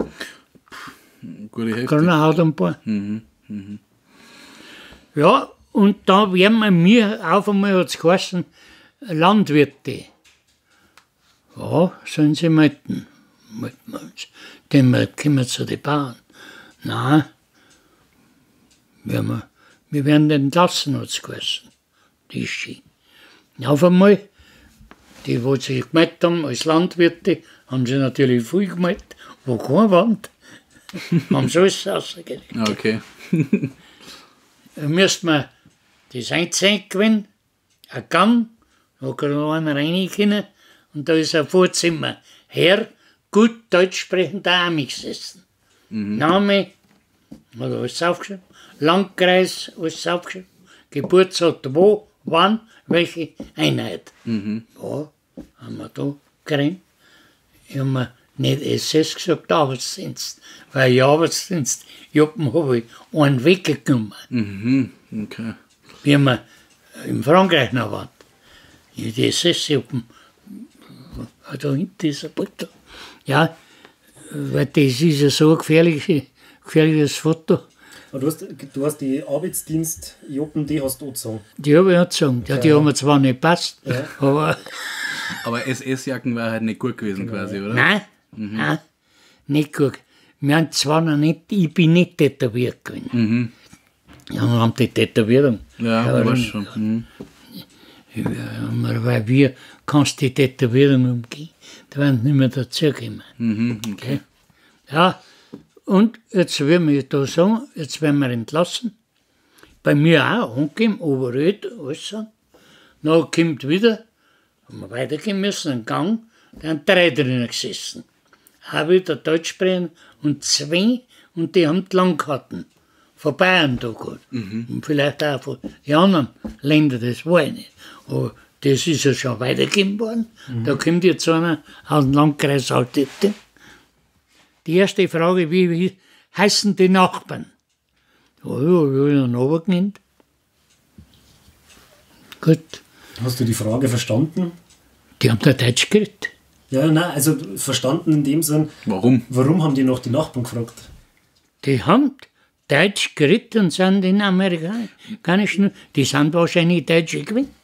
Gute Hälfte. Keine Haut ein paar. Mhm. Mhm. Ja, und da werden wir mir auf einmal hat es geheißen, Landwirte. Ja, sollen sie melden. Melden wir uns. Denn wir kommen zu den Bauern. Nein, wir, wir werden entlassen, hat es geheißen. Die Ski. Auf einmal, die, die sich gemeldet haben als Landwirte, haben sie natürlich viel gemeldet, wo keine Wand. haben sie alles rausgelegt. Okay. Da müsste man das einzeigen gewinnen, ein Gang, da kann noch einer rein können, und da ist ein Vorzimmer. Herr, gut Deutsch sprechender Arme gesessen. Mhm. Name, hat alles aufgeschrieben, Landkreis, alles aufgeschrieben, Geburtsort wo, wann, welche Einheit. Mhm. Ja, haben wir da gekriegt. Ich habe mir nicht S S gesagt, Arbeitsdienst, weil ich Arbeitsdienst, Joppen habe ich einen weggekommen. Mhm. Okay. Wie wir in Frankreich noch waren. Die S S-Joppen, da hinten ist ein Foto. Ja, weil das ist ja so ein gefährliches, gefährliches Foto. Aber du hast, du hast die Arbeitsdienst-Joppen, die hast du auch gezogen? Die habe ich auch gezogen. Ja, die ja. haben mir zwar nicht gepasst, ja. aber... Aber S S-Jacken war halt nicht gut gewesen genau. quasi, oder? Nein, mhm. nein, nicht gut. Wir haben zwar noch nicht, ich bin nicht tätowiert gewesen. Mhm. Ja, wir haben die Tätowierung. Ja, ja weißt schon. Mhm. Ja, weil wir kannst die Tätowierung umgehen, da werden sie nicht mehr dazukommen. Mhm, okay. Ja, und jetzt werden wir da sagen, jetzt werden wir entlassen. Bei mir auch, angegeben, Oberröd, alles so. Dann kommt wieder, haben wir weitergehen müssen, einen Gang, da haben drei drinnen gesessen. Auch wieder Deutsch sprechen und zwei, und die haben die Landkarten von Bayern da gehabt. Mhm. Und vielleicht auch von den anderen Ländern, das war ich nicht. Aber das ist ja schon weitergegeben worden. Mhm. Da kommt jetzt einer aus dem Landkreis Altette. Die erste Frage, wie, wie heißen die Nachbarn? Ja, ja, ja, dann runtergenannt. Gut. Hast du die Frage verstanden? Die haben da Deutsch geredet. Ja, nein, also verstanden in dem Sinn. Warum? Warum haben die noch die Nachbarn gefragt? Die haben Deutsch geredet und sind in Amerika. Kann ich nur, die sind wahrscheinlich Deutsche gewesen.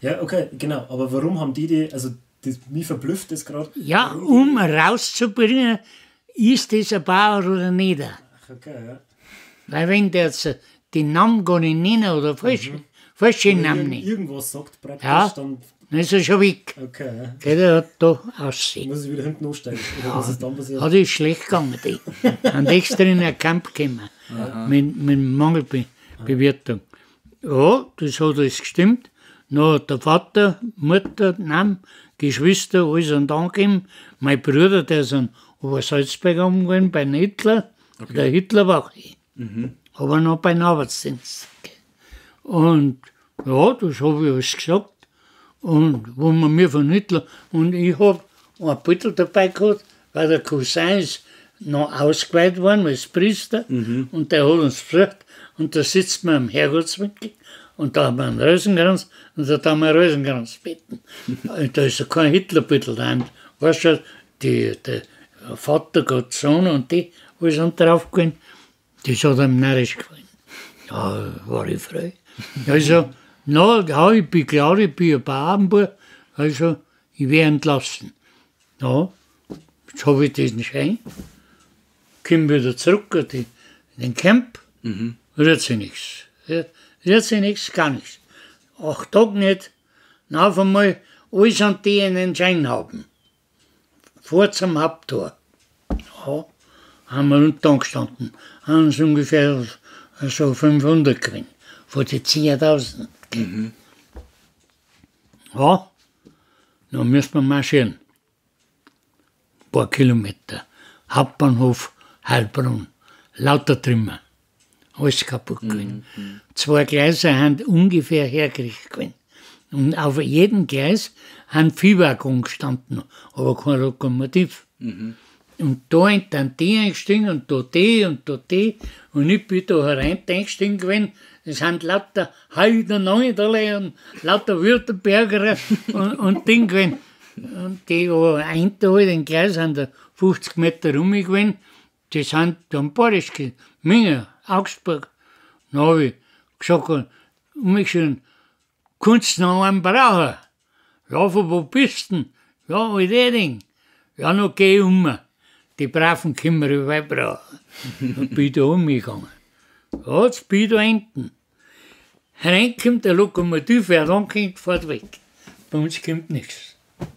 Ja, okay, genau. Aber warum haben die die, also das, mich verblüfft das gerade. Ja, um rauszubringen, ist das ein Bauer oder nicht. Ach, okay, ja. Weil wenn der jetzt den Namen gar nicht nennen oder falsch, mhm. falschen Namen nicht. Irgendwas sagt praktisch, ja, dann... dann ist er schon weg. Okay, ja. Geht er hat da aussehen. Muss ich wieder hinten aussteigen. Oder Ja, was ist dann passiert? hat ist schlecht gegangen, die. Haben extra in ein Camp gekommen. Mit, mit Mangelbewirtung. Ja, das hat alles gestimmt. Dann hat der Vater, Mutter, Nein, Geschwister, alles an den angegeben. Mein Bruder, der ist an Obersalzberg umgegangen, bei den Hitler. Okay. Der Hitler war auch hier. Mhm. Aber noch bei den Arbeitsdienst. Und ja, das habe ich alles gesagt. Und wo man mir von Hitler, und ich habe ein Büttel dabei gehabt, weil der Cousin ist noch ausgeweiht worden als Priester. Mhm. Und der hat uns besucht. Und da sitzt man am Herrgottswinkel. Und da haben wir einen Rosenkranz und da haben wir einen Rosenkranz beten. Da ist ja kein Hitlerbüttel dran. Weißt du, die, der Vater, Gott, Sohn und die, wo ist dann draufgegangen, das hat ihm narrisch gefallen. Ja, war ich frei. Also, na, ja, ich bin klar, ich bin ein Bauernbub, also ich werde entlassen. Ja, jetzt habe ich diesen Schein, komme wieder zurück in den Camp, mhm. rührt sich nichts. Rührt sich nichts, gar nichts. Acht Tage nicht, dann auf einmal alles an die einen Schein haben. Vor zum Haupttor. Ja, haben wir unten angestanden. Haben uns ungefähr so fünfhundert gewinnt. Von den zehntausend. Mhm. Ja, dann müssen wir marschieren. Ein paar Kilometer. Hauptbahnhof, Heilbrunn. Lauter Trümmer. Alles kaputt gewesen. Mhm. Zwei Gleise haben ungefähr hergerichtet gewesen. Und auf jedem Gleis haben Viehwagen gestanden, aber kein Lokomotiv. Mhm. Und da sind die eingestiegen und da die und da die. Und ich bin da herein eingestiegen gewesen. Das sind lauter Heider, Neuderle und lauter Württemberger und, und Ding gewesen. Und die, die ein da halt in Gleis sind da fünfzig Meter rum gewesen. Die sind da am Badisch gewesen. Minge, Augsburg. Dann habe ich gesagt, umgeschaut, kannst du noch einen brauchen? Ja, von wo bist du denn? Ja, mit Eding. Ja, noch geh ich um. Die braven können wir überall brauchen. Dann bin ich da umgegangen. Ja, jetzt bin ich da hinten. Hereinkommt der Lokomotiv, wer rankommt, fährt weg. Bei uns kommt nichts.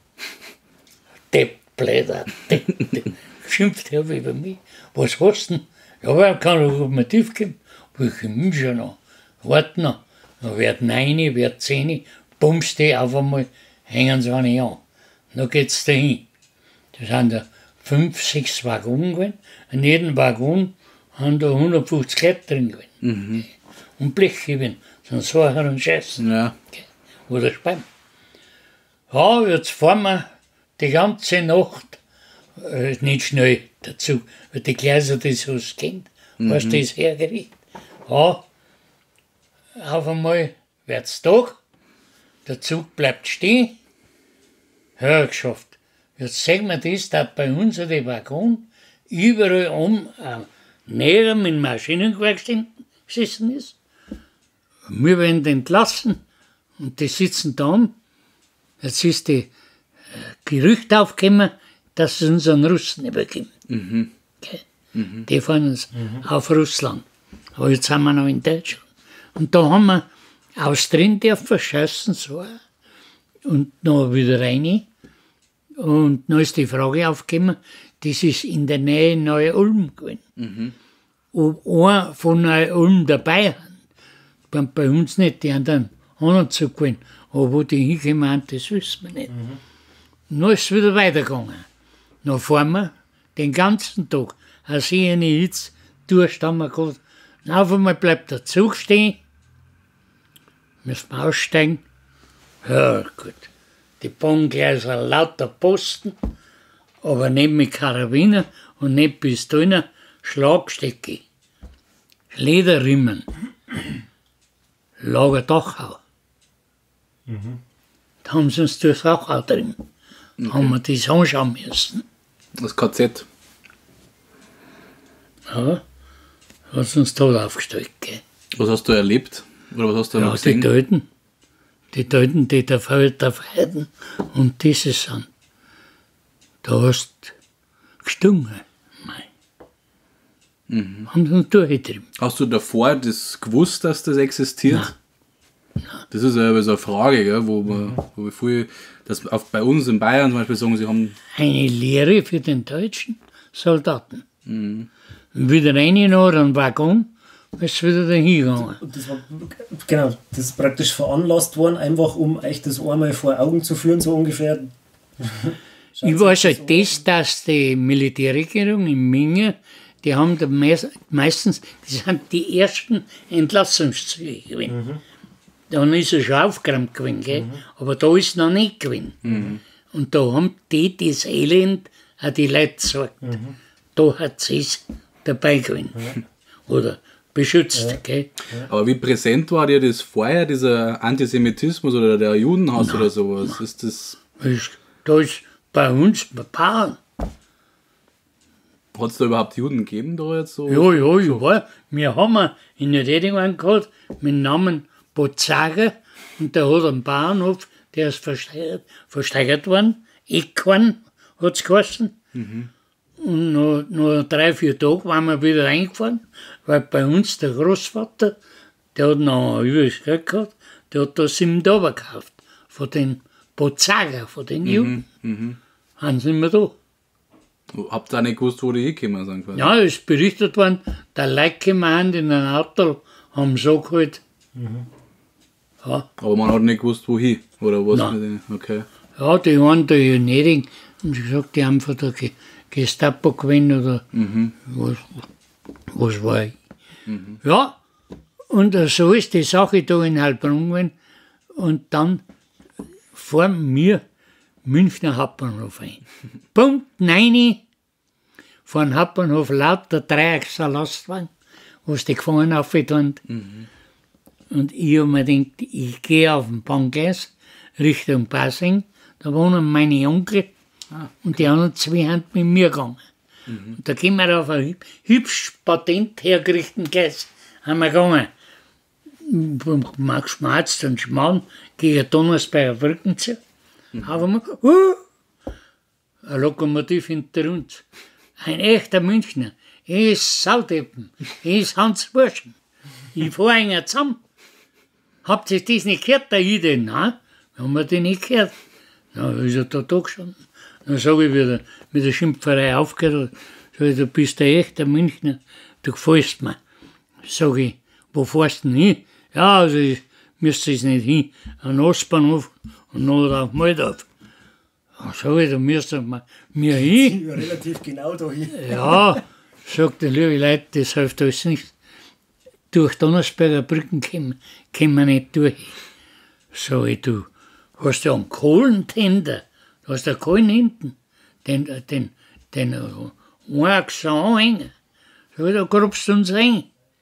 Depp, Bläder, Depp, Depp. Schimpft er über mich. Was hast du denn? Ja, wer kann Lokomotiv kommen? Ich komme schon noch. Warte noch. Dann wird neun, wird zehn, bummst die auf einmal, hängen sie nicht an. Dann geht's dahin. Das sind da fünf, sechs Waggonen gewesen. In jedem Waggon haben da hundertfünfzig Leute drin gewesen. Mhm. Und Blechheben, sonst Sachen und Scheißen. Ja. Oder Speim. Ja, jetzt fahren wir die ganze Nacht, äh, nicht schnell dazu, weil die Gleise das so kennt, mhm. was das hergerichtet. Ja, auf einmal wird's Tag, der Zug bleibt stehen. Ja, geschafft. Jetzt sehen wir das, dass bei uns in den Waggon überall um äh, näher mit dem Maschinengewehr gesessen ist. Und wir werden entlassen und die sitzen da um. Jetzt ist die äh, Gerücht aufgekommen, dass es uns an Russen übergeben. Mhm. Okay. Mhm. Die fahren uns mhm. auf Russland. Aber jetzt sind wir noch in Deutschland. Und da haben wir Austrien dürfen schießen, so. Und noch wieder rein. Und dann ist die Frage aufgekommen, das ist in der Nähe Neu-Ulm gewesen. Mhm. Ob einer von Neu-Ulm dabei hat. Bei, bei uns nicht, die haben dann anderen Zug gewesen. Aber wo die hingekommen haben, das wissen wir nicht. Mhm. Und dann ist es wieder weitergegangen. Dann fahren wir den ganzen Tag. Als ich eine Hitze durch haben wir gehabt. Und auf einmal bleibt der Zug stehen. Müssen wir aussteigen. Ja, gut. Die Bahngleise lauter Posten, aber nicht mit Karabiner und nicht Pistolen, Schlagstecke, Lederriemen, Lager Dachau. Mhm. Da haben sie uns durchs Dachau drin. Okay. Haben wir das anschauen müssen. Das K Z? Ja, hat uns tot aufgestellt. Gell. Was hast du erlebt? Oder was hast du ja, noch gesehen? Die Toten. die Deuten, die der Vater feierten und diese sind. Da hast du gestungen. Mhm. Haben sie noch durchgetrieben. Hast du davor das gewusst, dass das existiert? Nein. Das ist ja so eine Frage, gell, wo wir, wo wir viel, dass auf, bei uns in Bayern zum Beispiel sagen, sie haben... Eine Lehre für den deutschen Soldaten. Mhm. Wieder rein in einen Waggon, ist wieder dahin gegangen. Das war, genau, das ist praktisch veranlasst worden, einfach um euch das einmal vor Augen zu führen, so ungefähr. Ich weiß halt das, dass die Militärregierung in Minge, die haben da meist, meistens, das sind die ersten Entlassungszüge gewesen. Mhm. Dann ist er schon aufgeräumt gewesen, gell? Mhm. Aber da ist noch nicht gewesen. Mhm. Und da haben die das Elend auch die Leute gesagt. Mhm. Da hat sie es dabei gewesen. Mhm. Oder beschützt. Ja. Gell? Aber wie präsent war dir das vorher, dieser Antisemitismus oder der Judenhass Nein. oder sowas? Ist das... Da ist bei uns ein paar. Hat es da überhaupt Juden gegeben da jetzt so? Ja, ja, ja. Wir haben in der Reding gehabt mit dem Namen Bozager und der hat einen Bauernhof, der ist versteigert, versteigert worden. Eckhorn hat es geheißen. Mhm. Und nach, nach drei, vier Tagen waren wir wieder reingefahren, weil bei uns der Großvater, der hat noch ein übriges Geld gehabt, der hat da sieben Taber gekauft. Von den Bozager, von den Juden. Mhm. Mhm. Haben sie nicht mehr da. Habt ihr nicht gewusst, wo die hingekommen sind? Quasi? Ja, es ist berichtet worden, der Leute gemeint in einem Auto, haben so geholt. Mhm. Ja. Aber man hat nicht gewusst, wohin, oder was? Mit denen? Okay. Ja, die waren da in Neding, haben sie gesagt, die haben von der Gestapo gewinnen oder mhm. was, was war ich. Mhm. Ja, und so ist die Sache da in Heilbronn gewesen. Und dann vor mir Münchner Hauptbahnhof ein. Punkt neun vor dem Hauptbahnhof lauter Dreiecksalastwagen, wo es die Gefangenen aufgetan. Mhm. Und ich habe mir gedacht, ich gehe auf den Bahngleis Richtung Passing, da wohnen meine Onkel ah. und die anderen zwei sind mit mir gegangen. Mhm. Und da gehen wir auf ein hübsch patent hergerichteten Gleis, haben wir gegangen. Max Schmerz und Schmarrn gegen Donnersberger Brücken zu. Mhm. Aber wir, uh, ein Lokomotiv hinter uns. Ein echter Münchner. Er ist Saudeppen. Er ist Hans Burschen. Ich fahre einen zusammen. Habt ihr das nicht gehört, der Ide? Nein, haben wir den nicht gehört. Na, ist er da da gestanden. Dann sage ich wieder, mit der Schimpferei aufgehört, sag ich, du bist ein echter Münchner, du gefällst mir. Sag ich, wo fährst du denn hin? Ja, also ich müsste es nicht hin. An Ostbahnhof und noch auf Moldau. Sag ich, da müsst ihr mir hin. Ja, relativ genau da hin. Ja, sagt der liebe Leute, das hilft alles nicht. Durch Donnersberger Brücken kommen, kommen wir nicht durch. Sag ich, du hast ja einen Kohlentender, du hast einen Kohlen hinten, den, den, den Achsen anhängen. Sag ich, da grubst du uns rein.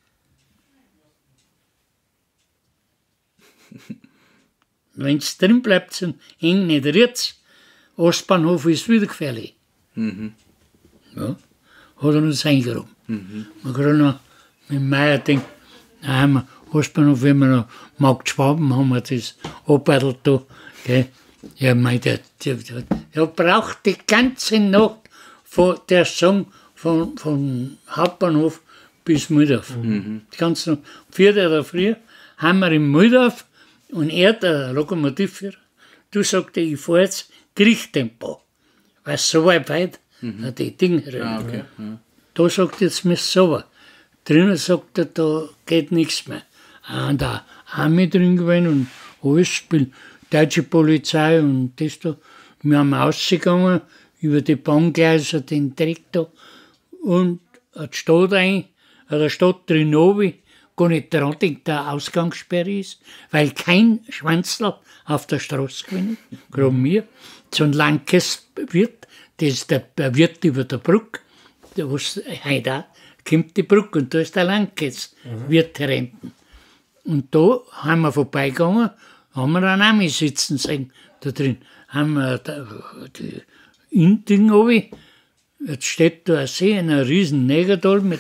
Wenn es drin bleibt, dann hängt nicht rührt's. Ostbahnhof ist wieder gefährlich. Mhm. Ja, hat er uns eingeräumt. Mhm. Man kann noch mit Meier denken, da haben wir Ostbahnhof, wenn wir noch Markt Schwaben haben wir das abgebattelt da. Gell. Ja, mein, der, der, der, der braucht die ganze Nacht von der Song von, von Hauptbahnhof bis Mühldorf. Mhm. Die ganze Nacht. Vier oder früh haben wir in Mühldorf und er, der Lokomotivführer, du sagst, ich fahre jetzt Kriechtempo, weil es so weit weit, mhm. die Dinge ah, okay. ja. Da sagt er, jetzt müsst ihr sauber. Drinnen sagt er, da geht nichts mehr. Und da Army drin gewesen und alles spielt, deutsche Polizei und das da. Wir haben ausgegangen über die Bahngleise, den Dreck da und die Stadt ein, der Stadt drin oben, gar nicht dran denkt, der Ausgangssperre ist, weil kein Schwanzler auf der Straße gewinnt, gerade mir. So ein Lankes Wirt, das ist der, der Wirt über der Brücke, der was heute auch, kommt die Brücke und da ist der Lankes mhm. Wirt hinten. Und da haben wir vorbeigegangen, haben wir einen Ami sitzen sehen, da drin. Haben wir da, die Inding oben, jetzt steht da ein See, ein riesen Negertal mit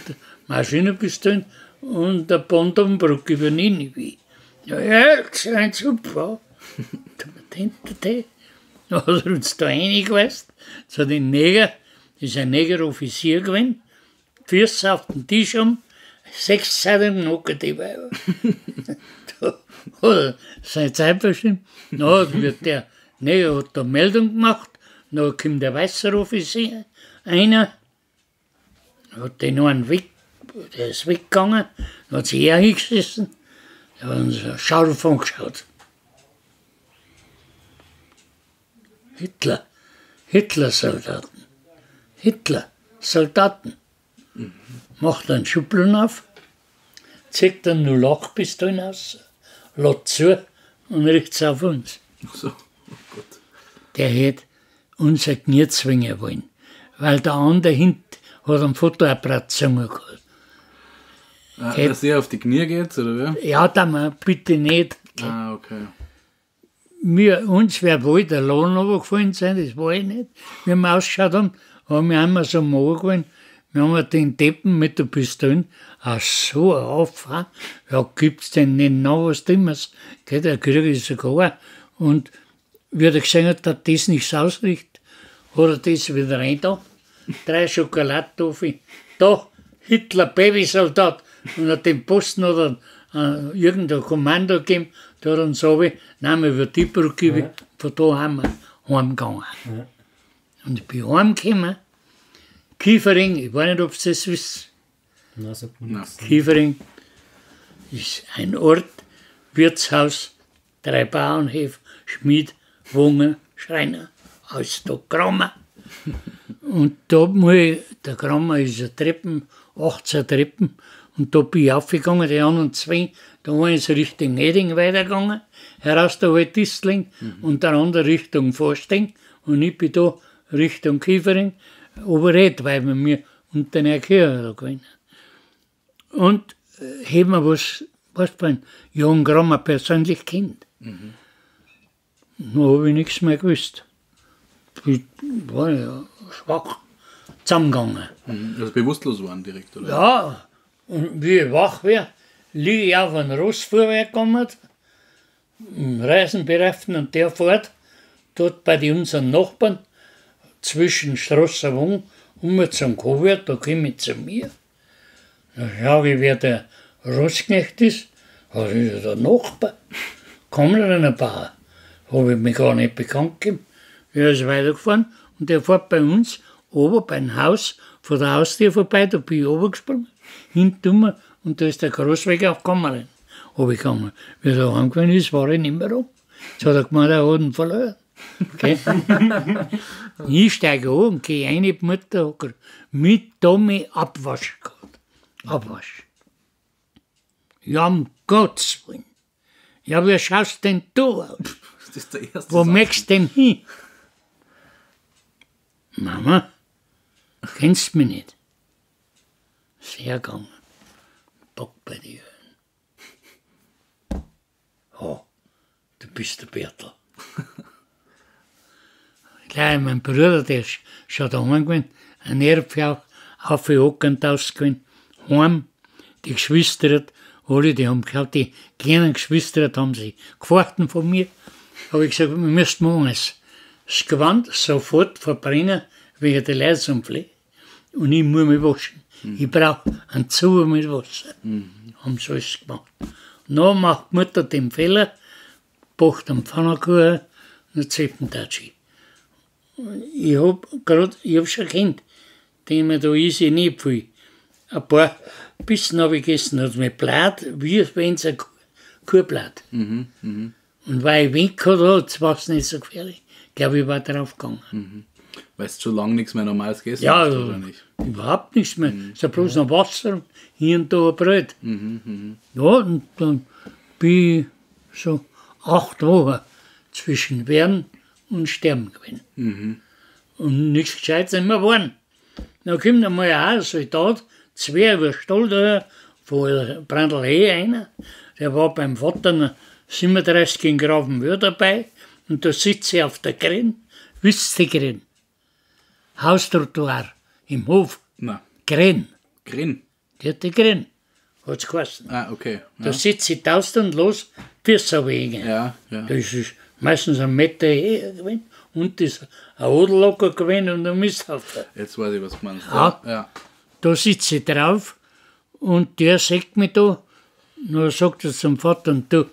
Maschinenpistolen und der Pontonbrücke über Ninive. Ja, ja, das ist ein super. hinter dir. Da hat er uns da reingeweist, zu den Neger, das ist ein Negeroffizier gewesen, Füße auf den Tisch um, sechs Seiten Nocken dabei. Da hat er seine Zeit bestimmt. Dann wird der Neger hat da Meldung gemacht, dann kommt der Weißer-Offizier, einer, hat den einen weg, der ist weggegangen, dann hat sich er hingesessen, da hat uns scharf angeschaut. Hitler, Hitler-Soldaten, Hitler-Soldaten. Mhm. Macht einen Schubladen auf, zieht dann null acht Pistolen aus, lädt zu und richtet es auf uns. Ach so, oh Gott. Der hätte unser Knie zwingen wollen, weil der andere hinten hat ein Fotoapparat gezogen gehabt. Ah, dass er auf die Knie geht, oder wie? Ja, da mal bitte nicht. Ah, okay. Wir, uns wäre wohl der Lohn runtergefallen sein, das war ich nicht. Wie wir ausgeschaut haben, haben wir einmal so am gefallen. Wir haben den Deppen mit der Pistole auch so aufgefahren. Ja, gibt's denn nicht noch was Dummes? Geht, der Krieg ist sogar. Und wie er gesehen hat, dass das nichts ausrichtet, hat er das wieder rein da. Drei Schokoladetoffee. Da, Hitler, Babysoldat. Und hat den Posten oder äh, irgendein Kommando gegeben. Da hat er uns so, nein, wir über die Brücke, ja. Von da haben wir heimgegangen. Ja. Und ich bin heimgekommen. Kiefering, ich weiß nicht, ob Sie das wissen. Nein, sagt man nichts. Kiefering ist ein Ort, Wirtshaus, drei Bauernhöfe, Schmied, Wonger, Schreiner, alles da Grammer. Und da muss ich, der Grammer ist eine Treppen, achtzehn Treppen, und da bin ich aufgegangen, die anderen zwei, da waren sie Richtung Eding weitergegangen, heraus der Waldistling, mhm. und der andere Richtung Forsting, und ich bin da Richtung Kiefering, Oberred, weil wir mir unter einer Kirche da gewesen. Und äh, haben wir was, was bei Jan Grammer persönlich kennt. Mhm. Dann habe ich nichts mehr gewusst. Ich war ja schwach zusammengegangen. Mhm. Also bewusstlos waren direkt, oder? Ja, und wie ich wach wäre, liege ich auf ein Rossfuhrwerk gekommen, einen Reisenbereiften, und der fährt dort bei den unseren Nachbarn zwischen Strasserwang und zum Kowert, da komme ich zu mir. Da schaue ich, wer der Rossknecht ist. Das ist der Nachbar. Kommt er ein Bauer. Habe ich mich gar nicht bekannt gegeben. Er ist weitergefahren und der fährt bei uns oben beim Haus, vor der Haustür vorbei, da bin ich runtergesprungen, hinten und da ist der Großweg auf die Kammer rein. Habe ich gegangen. Wie er da heimgefahren ist, war ich nicht mehr rum. Jetzt hat er gemeint, er hat ihn verloren. Okay. Ich steige an und gehe rein in die Mutterhocker mit Tommy Abwasch gehabt. Abwasch. Ja, um Gottes Willen. Ja, wie schaust denn du aus? Das ist der erste Wo Satz. möchtest du denn hin? Mama, kennst du mich nicht? Sehr gegangen. Bock bei dir. Oh, du bist der Bertel. Gleich mein Bruder, der ist schon daheim gewesen, ein Nerv auf die Hockend ausgewesen, heim, die Geschwister, alle, die haben gehabt, die kleinen Geschwister haben sie gefochten von mir. Habe ich gesagt, wir müssen machen es. Das Gewand sofort verbrennen, wegen der Leitsumpfle. Und ich muss mich waschen. Mhm. Ich brauche einen Zuber mit Wasser. Mhm. Haben sie alles gemacht. Und dann macht die Mutter den Fehler, backt einen Pfannkuchen und einen Zeppendatschi. Ich habe gerade, ich habe schon Kind, den mir da ist ich nicht viel. Ein paar Bissen habe ich gegessen, hat mir Blatt, wie wenn es ein Kuhblatt. Mhm, mh. Und weil ich Wind gehabt habe, war es nicht so gefährlich. Ich glaube, ich war drauf gegangen. Mhm. Weil du schon lange nichts mehr Normales gegessen ja, hast, oder nicht? Überhaupt nichts mehr. Mhm. Es ist bloß noch Wasser, hier und da ein Brot. Mhm, mh. Ja, und dann bin ich so acht Wochen zwischen Werden und Sterben gewesen. Mhm. Und nichts Gescheites immer geworden. Dann kommt einmal ein Soldat, zwei über Stall da, von Brandl einer, der war beim Vater siebenunddreißig in Grafenwöhr dabei, und da sitzt er auf der Gren. Wisst ihr Gren? Haustrottoir im Hof. Na. Gren. Grin. Die hat die Gren. hat es geheißen. Ah, okay. Ja. Da sitze ich taust und los, Füße runterhängen. Ja, ja. Das ist meistens ein Meter höher gewesen und das ist ein Oderlocker gewesen und ein Misthaufen. Jetzt weiß ich, was du meinst. Ja. Ja. Da sitze ich drauf und der sagt mich da, dann sagt er zum Vater, und du,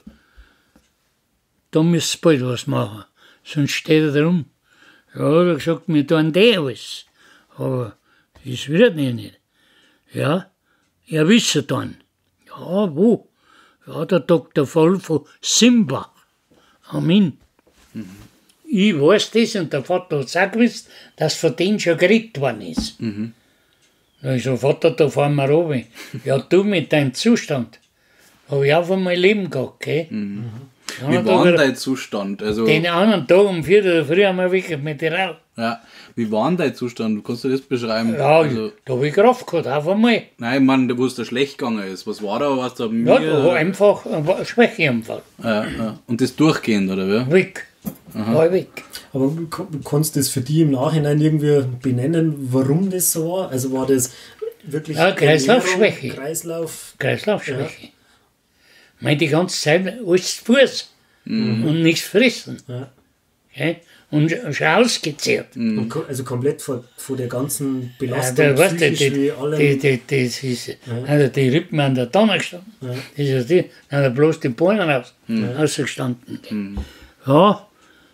da müsst ihr bald was machen, sonst steht er drum. Ja, er hat gesagt, wir tun das alles, aber das wird nicht. Ja, er wisse dann. Ja, wo? Ja, der Doktor Voll von Simbach. Amen. Mhm. Ich weiß das und der Vater hat es auch gewusst, dass von denen schon geredet worden ist. Mhm. Da ich so, Vater, da fahren wir runter. Ja, du mit deinem Zustand. Habe ich auch einmal Leben gehabt, gell? Mhm. Wie war denn dein Zustand? Also, den anderen Tag um vier Uhr früh haben wir weg mit der Rauch. ja, wie war denn dein Zustand? Kannst du das beschreiben? Ja, also, da habe ich Kraft gehabt, auf einmal. nein, ich meine, wo es da schlecht gegangen ist. Was war da? Was da Ja, mir? da war einfach ein Schwächeanfall. Ja, ja. Und das durchgehend, oder wie? Weg. War weg. Aber kon- kannst du das für die im Nachhinein irgendwie benennen, warum das so war? Also war das wirklich Ja, Kreislaufschwäche. Ernährung, Kreislauf? Kreislaufschwäche. Ich meine, die ganze Zeit alles zu Fuß und nichts fressen. Ja. Okay? Und schon ausgezehrt. Und ko- Also komplett von, von der ganzen Ja, Belastung, da, weißt du, psychisch die, wie allem. die, die, das ist, also die Rippen an der Tanne gestanden. Ja. Das ist die, dann hat er bloß die Beine raus, rausgestanden. Ja,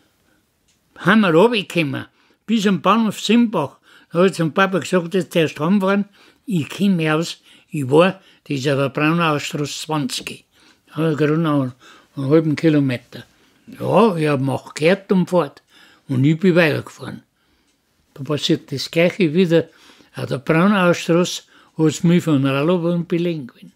haben wir runtergekommen, bis am Bahnhof Simbach. Da habe ich zum Papa gesagt, dass der erst heimfahren. Ich komme aus, ich war, das ist ja der Braunauer Straße zwanzig. Ja, gerade noch einen, einen halben Kilometer. Ja, ich habe auch gehört und fort. Und ich bin weitergefahren. Da passiert das Gleiche wieder. An der Braunauer Straße hat es mich von Rallow und belegen gewesen.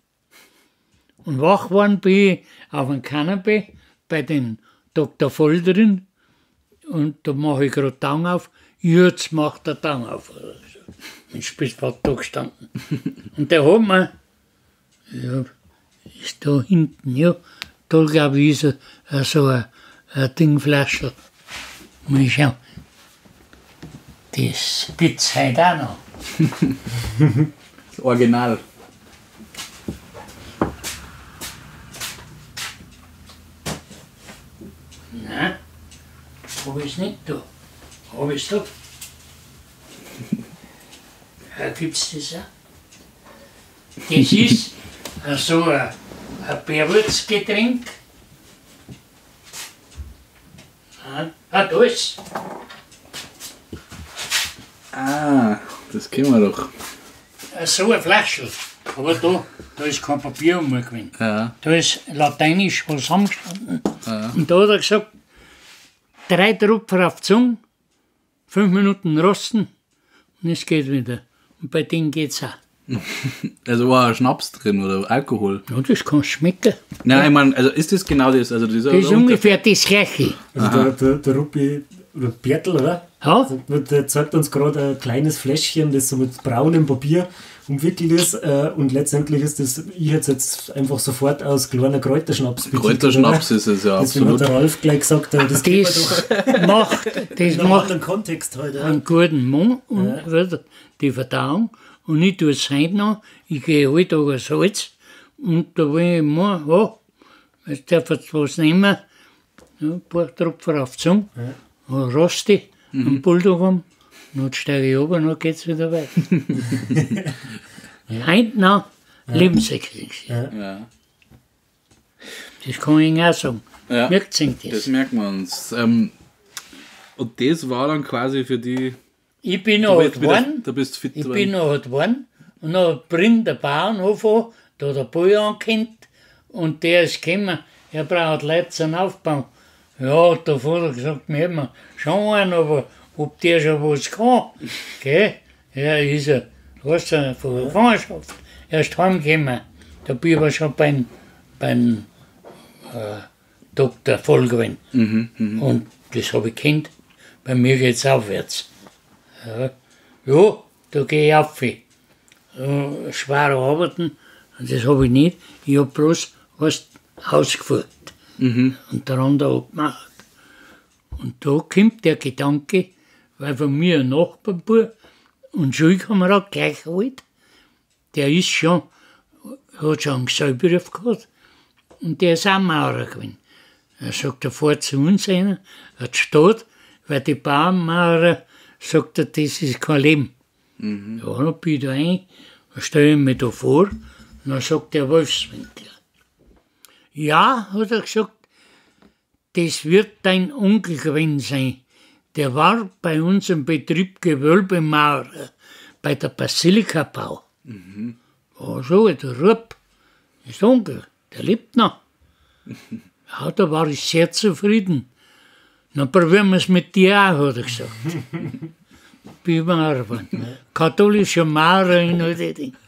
Und wach geworden bin ich auf dem Kanapee bei den Doktor Voll drin. Und da mache ich gerade Tang auf. Jetzt macht der Tang auf. Mein Spitzbart da gestanden. Und der hat mir, ja, ist da hinten, ja, da glaube ich ist ein, so ein, ein Dingfläschel. Mal schauen. Das gibt's heute auch noch. Das Original. Nein, habe ich nicht da. Habe ich da. Ja, gibt's das auch? Das ist äh, so ein, ein Bärwurzgetränk. Ah, ah, da ist Ah, das kennen wir doch. äh, so ein Fläschel. Aber da, da ist kein Papier umgewinnt. Ja. Da ist lateinisch was angestanden. Und da hat er gesagt, drei Tropfen auf die Zunge, fünf Minuten rosten und es geht wieder. Und bei denen geht's auch. Also war ein Schnaps drin oder Alkohol? Ja, das kann schmecken. Nein, ich meine, also ist das genau das? Also dieser Das ist ungefähr das Gleiche. Also der, der, der Ruppi, oder Bertel, oder? Ja, Der zeigt uns gerade ein kleines Fläschchen, das so mit braunem Papier umwickelt ist. Äh, und letztendlich ist das, ich hätte jetzt einfach sofort aus kleiner Kräuterschnaps betitelt, Kräuterschnaps oder? ist es ja, Deswegen hat absolut. der Ralf gleich gesagt, äh, das geht das doch macht, das in einem macht anderen Kontext heute. Ja. einen guten Mund und wird die Verdauung. Und ich tue es heute noch, ich gehe alle Tage Salz und da will ich mal, ja, jetzt darf ich was nehmen, ja, ein paar Tropfen auf die Zunge, ja. Rosti, mhm. einen Bulldog um, dann steige ich runter und dann geht es wieder weiter. Heute noch ja. Lebensexperience. Ja. Das kann ich Ihnen auch sagen. Ja. Merkt sich das? Das merkt man uns. Ähm, und das war dann quasi für die. Ich bin Du noch bist halt wieder- geworden. du bist fit Ich geworden. bin noch halt geworden. Und dann bringt der Bauernhof an, da hat der Bauer angekannt und der ist gekommen, er braucht Leute zum Aufbau. Ja, der Vater gesagt, wir hätten schon einen, aber ob der schon was kann. Gell? Ja, ist er, weißt du, von der Gefangenschaft. Er ist heimgekommen. Der Bauer war schon beim, beim äh, Doktor Voll gewesen. Und das habe ich kennt. Bei mir geht es aufwärts. Ja, ja, da gehe ich auf. Äh, schwere Arbeiten, und das habe ich nicht. Ich habe bloß was ausgeführt Mhm. und der andere abgemacht. Und da kommt der Gedanke, weil von mir ein Nachbarbub und Schulkamerad gleich alt, der ist schon hat schon einen Geselberuf gehabt und der ist auch Maurer gewesen. Er sagt, er fährt zu uns rein, hat Stadt, weil die Bauernmaurer, sagt er, das ist kein Leben. Mhm. Ja, dann bin ich da ein, dann stelle ich mich da vor, und dann sagt der Wolfswinkler. Ja, hat er gesagt, das wird dein Onkel gewesen sein. Der war bei uns im Betrieb Gewölbemaurer, bei der Basilikabau. Mhm. Ja, so, der Rupp, das ist der Onkel, der lebt noch. Ja, da war ich sehr zufrieden. Dann probieren wir es mit dir auch, hat er gesagt. Bin ich Maurer geworden. Katholischer Maurer in all die Dinge.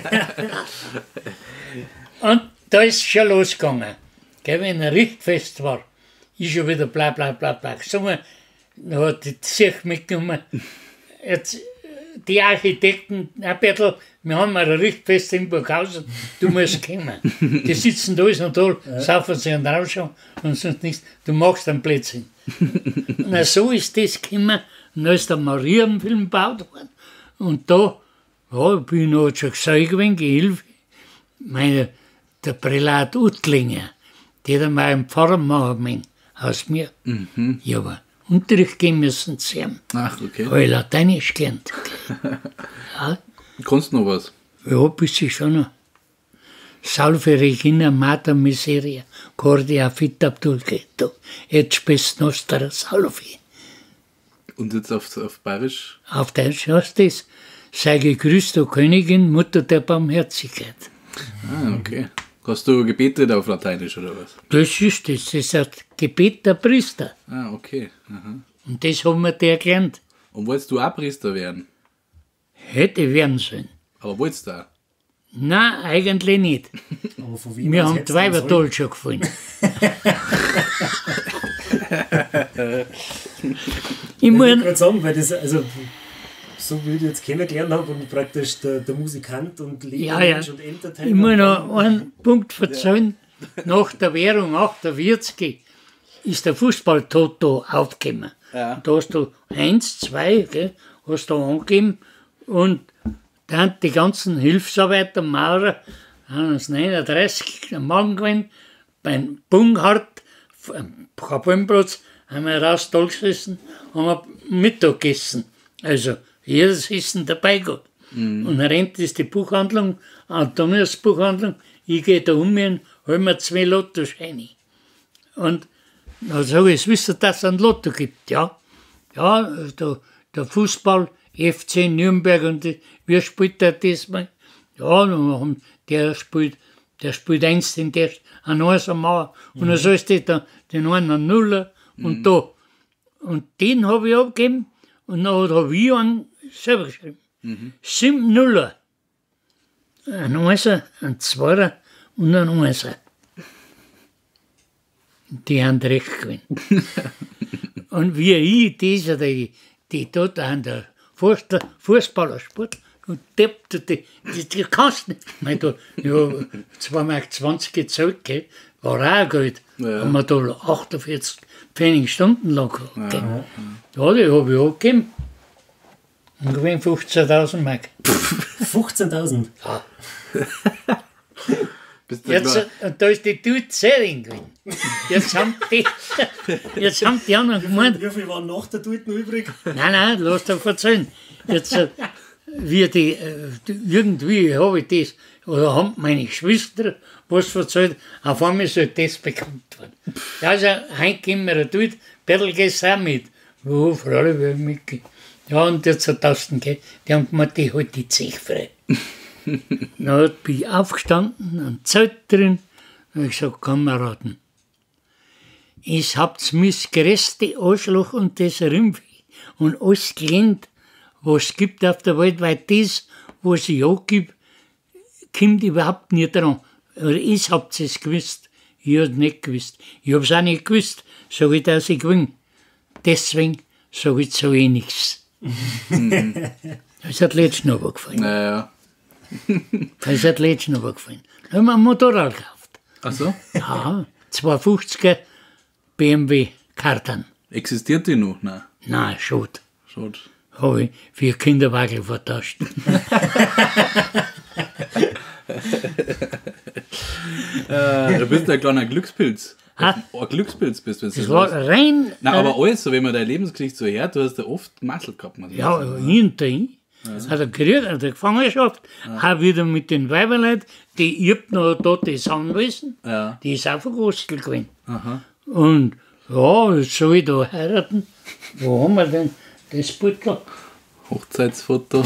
Und da ist es schon losgegangen. Gell, wenn er Richtfest war, ist schon wieder bla bla bla bla gesungen. Dann hat die Zirch mitgenommen. Jetzt, die Architekten, ein bisschen, wir haben ein Richtfest in Burghausen, du musst kommen. Die sitzen da, ist noch toll, ja. Saufen sie und rausschauen und sonst nichts. Du machst einen Blödsinn. Na, so ist das gekommen. Und dann ist der Marienfilm gebaut worden. Und da, ja, bin ich noch schon gesagt gewesen, Gehilfe. Meine, der Prälat Uttlinger, der hat mal einen Pfarrer machen müssen, aus mir. Mhm. Ja, aber Unterricht gehen müssen zu ihm. Ach, okay. Habe ich Lateinisch gelernt. Ja. Kannst du noch was? Ja, ein bisschen schon noch. Salve Regina Mater Miseria, Cordia Fit Abdulgeto, et spes nostra salve. Und jetzt auf, auf Bayerisch? Auf Deutsch heißt das, sei gegrüßt, o Königin, Mutter der Barmherzigkeit. Ah, okay. Hast du gebetet auf Lateinisch oder was? Das ist das, das ist ein Gebet der Priester. Ah, okay. Aha. Und das haben wir dir gelernt. Und wolltest du auch Priester werden? Hätte werden sollen. Aber wolltest du auch? Nein, eigentlich nicht. Aber von wem Wir aus haben hättest zwei du sollen? toll schon gefallen. Ich Ich wollte meine, gerade sagen, weil das, also, so wie ich jetzt kennengelernt habe und praktisch der, der Musikant und ja, ja. Lebenmensch und Entertainer. Ich muss noch einen Punkt erzählen. Nach der Währung achtundvierzig ist der Fußball-Toto aufgekommen. Ja. Da hast du eins, zwei, gell, hast du angegeben und dann die ganzen Hilfsarbeiter, Maurer, haben uns neununddreißig am Morgen gewesen, beim Bunghardt, am Kapellenplatz, haben wir raus da gesessen, haben wir Mittag gegessen. Also jedes Essen dabei gehabt. Mhm. Und dann rennt ist die Buchhandlung, Antonius Buchhandlung, ich gehe da um mir und hol mir zwei Lottoscheine. Und dann sage ich, wisst ihr, dass es ein Lotto gibt? Ja, ja, der, der Fußball, F C Nürnberg und die, wer spielt da diesmal? Ja, dann der spielt, der spielt eins, den der ein Eins am Mauer. Und dann sollst du da den einen einen Nuller und mhm. da. Und den habe ich abgegeben und dann habe ich einen selber geschrieben. Mhm. Sieben Nuller. Ein Einser, ein Zweier und ein Einser. Die haben recht gewonnen. Und wie ich, dieser, die, die dort an der Fußballersport, und deppte, die, die, die kannst nicht. Ich meine, da, ja, zwei Mark zwanzig gezahlt, gell, war auch Geld. Ja. Haben wir da achtundvierzig Pfennig Stunden lang gehabt. Ja, ja. Ja, die habe ich abgegeben. Und gewinnt fünfzehntausend Mark. fünfzehntausend? Ja. Jetzt, und da ist die Tüte Zering gewesen. Jetzt haben die, jetzt haben die anderen gemeint. Wie viel waren nach der Tüte noch übrig? Nein, nein, lass dir erzählen. Jetzt, wie die, irgendwie habe ich das, oder haben meine Geschwister was erzählt, auf einmal soll das bekannt werden. Ja, also, heute gehen wir eine Tüte, Bertel gehst auch mit. Ja, Frau, will ich mitgehen. Ja, und jetzt hat Tasten, die haben gemeint, die halt die Zeche frei. Dann bin ich aufgestanden, ein Zelt drin, und ich gesagt, Kameraden, ich habt's mis größte Arschloch und das Rümpf und alles gelernt, was es gibt auf der Welt, weil das, was ich angebe, kommt überhaupt nicht dran. Oder ich hab's es gewusst, ich hab's nicht gewusst. Ich hab's auch nicht gewusst, sag ich, dass ich gewinne. Deswegen sage ich zu eh nichts. Das hat letztens noch was gefallen. Naja. Das hat letztens noch was gefallen. Da haben wir ein Motorrad gekauft. Ach so? Ja, zweihundertfünfziger B M W Kartan. Existiert die noch? Nein. Nein, schade. Schade. Habe ich vier Kinderwagen vertauscht. Ja, du bist ein kleiner Glückspilz. Ha? Ein Glückspilz bist du. Das war rein. Nein, äh, aber alles, so wenn man deine Lebensgeschichte so hört, du hast ja oft Mattel gehabt. muss man Ja, sagen. hinterhin. Hat er gekriegt, hat er Gefangenschaft, auch wieder mit den Weiberleuten, die ich noch da das anwesen, Ja. die ist auch verkostelt gewesen. Aha. Und ja, jetzt soll ich da heiraten? Wo haben wir denn das Beutel? Hochzeitsfoto.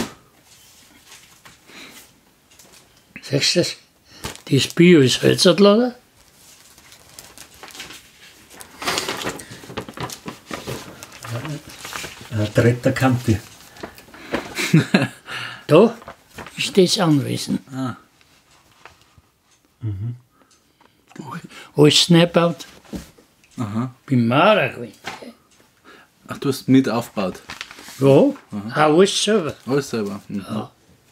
Siehst du das? Das Bio ist Hölzertlager. Ein dritter Campi. Da ist das Anwesen. Ah. Mhm. Alles neu gebaut. Aha. Bin Maurer gewesen. Ach, du hast mit aufgebaut. Ja, auch alles selber. Alles selber. Mhm. Ja.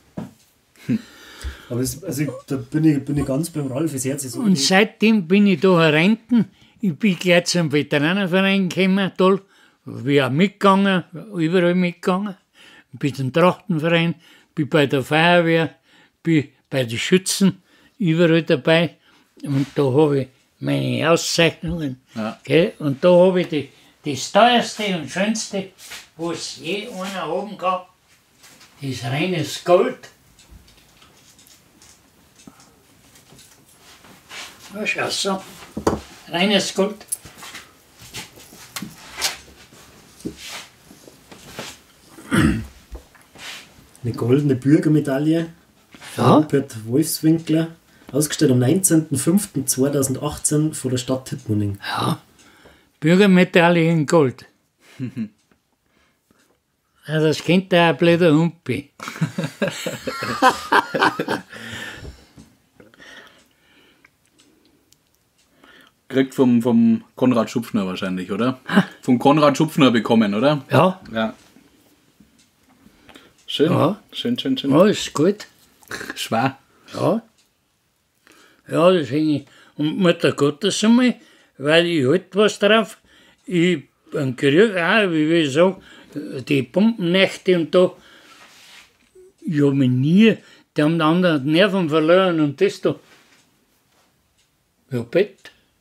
Aber es, also ich, da bin ich, bin ich ganz beim Ralf, das Herz ist so. Und seitdem bin ich da Renten. Ich bin gleich zum Veteranenverein gekommen, toll. Bin auch mitgegangen, überall mitgegangen. Bin zum Trachtenverein, bin bei der Feuerwehr, bin bei den Schützen, überall dabei. Und da habe ich meine Auszeichnungen. Ja. Gell? Und da habe ich die, das teuerste und schönste, was je einer haben kann. Das ist reines Gold. Ja, schau so. Reines Gold. Eine goldene Bürgermedaille von Ja. Rupert Wolfswinkler, ausgestellt am neunzehnten fünften zweitausendachtzehn von der Stadt Tittmoning. Ja. Bürgermedaille in Gold. Ja, das kennt der ein blöder Humpi. Kriegt vom, vom Konrad Schupfner wahrscheinlich, oder? Vom Konrad Schupfner bekommen, oder? Ja, Ja. Schön. Ja. Schön, schön, schön. ja, ist gut. Schwer. Ja. Ja, das hänge ich. Und Mutter Gottes einmal, weil ich halt was drauf. Ich bin Krieg auch, wie will ich sagen, die Bombennächte und da. Ich habe mich nie, die haben die anderen die Nerven verloren und das da. Ja, Bett.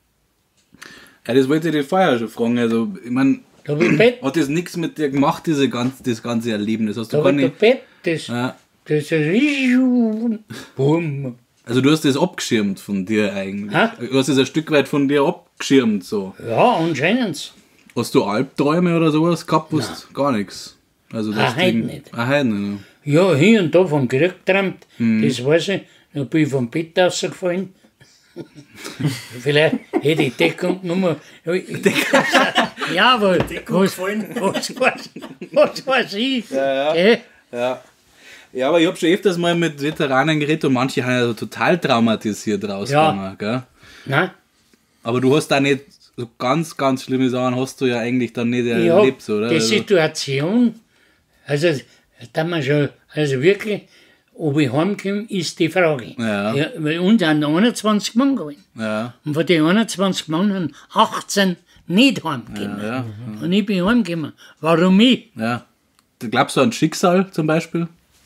Ja, das wollte ich dir vorher schon fragen. Also, ich meine, Da habe ich Bett. hat das nichts mit dir gemacht, diese ganz, das ganze Erlebnis? Hast Da du habe ich keine, ein Bett. Das, ja, das ist. Bumm. also, du hast das abgeschirmt von dir eigentlich. Hä? Du hast das ein Stück weit von dir abgeschirmt. So. Ja, anscheinend. Hast du Albträume oder sowas gehabt? Hast gar nichts. Also, Ah, das heute Ding- nicht. Ah, heute nicht. Ja, hier und da vom Krieg geträumt, das weiß ich. Dann bin ich vom Bett rausgefallen. Vielleicht hätte ich Deckung genommen. Ja, ich- ja, aber was, was, was, was weiß ich? Ja, ja. Gell? Ja. Ja, aber ich habe schon öfters mal mit Veteranen geredet und manche haben ja total traumatisiert rausgegangen. Gell? Nein, Aber du hast da nicht so ganz, ganz schlimme Sachen, hast du ja eigentlich dann nicht ich erlebt, hab oder? die Also, Situation, also da man schon, also wirklich, ob ich heimkomme, ist die Frage. Ja. Weil uns sind einundzwanzig Mann gewesen. ja, Und von den einundzwanzig Mann haben achtzehn nicht heimgekommen. ja, ja, Und ich bin heimgekommen. Warum ich? ja. Glaubst du an Schicksal zum Beispiel?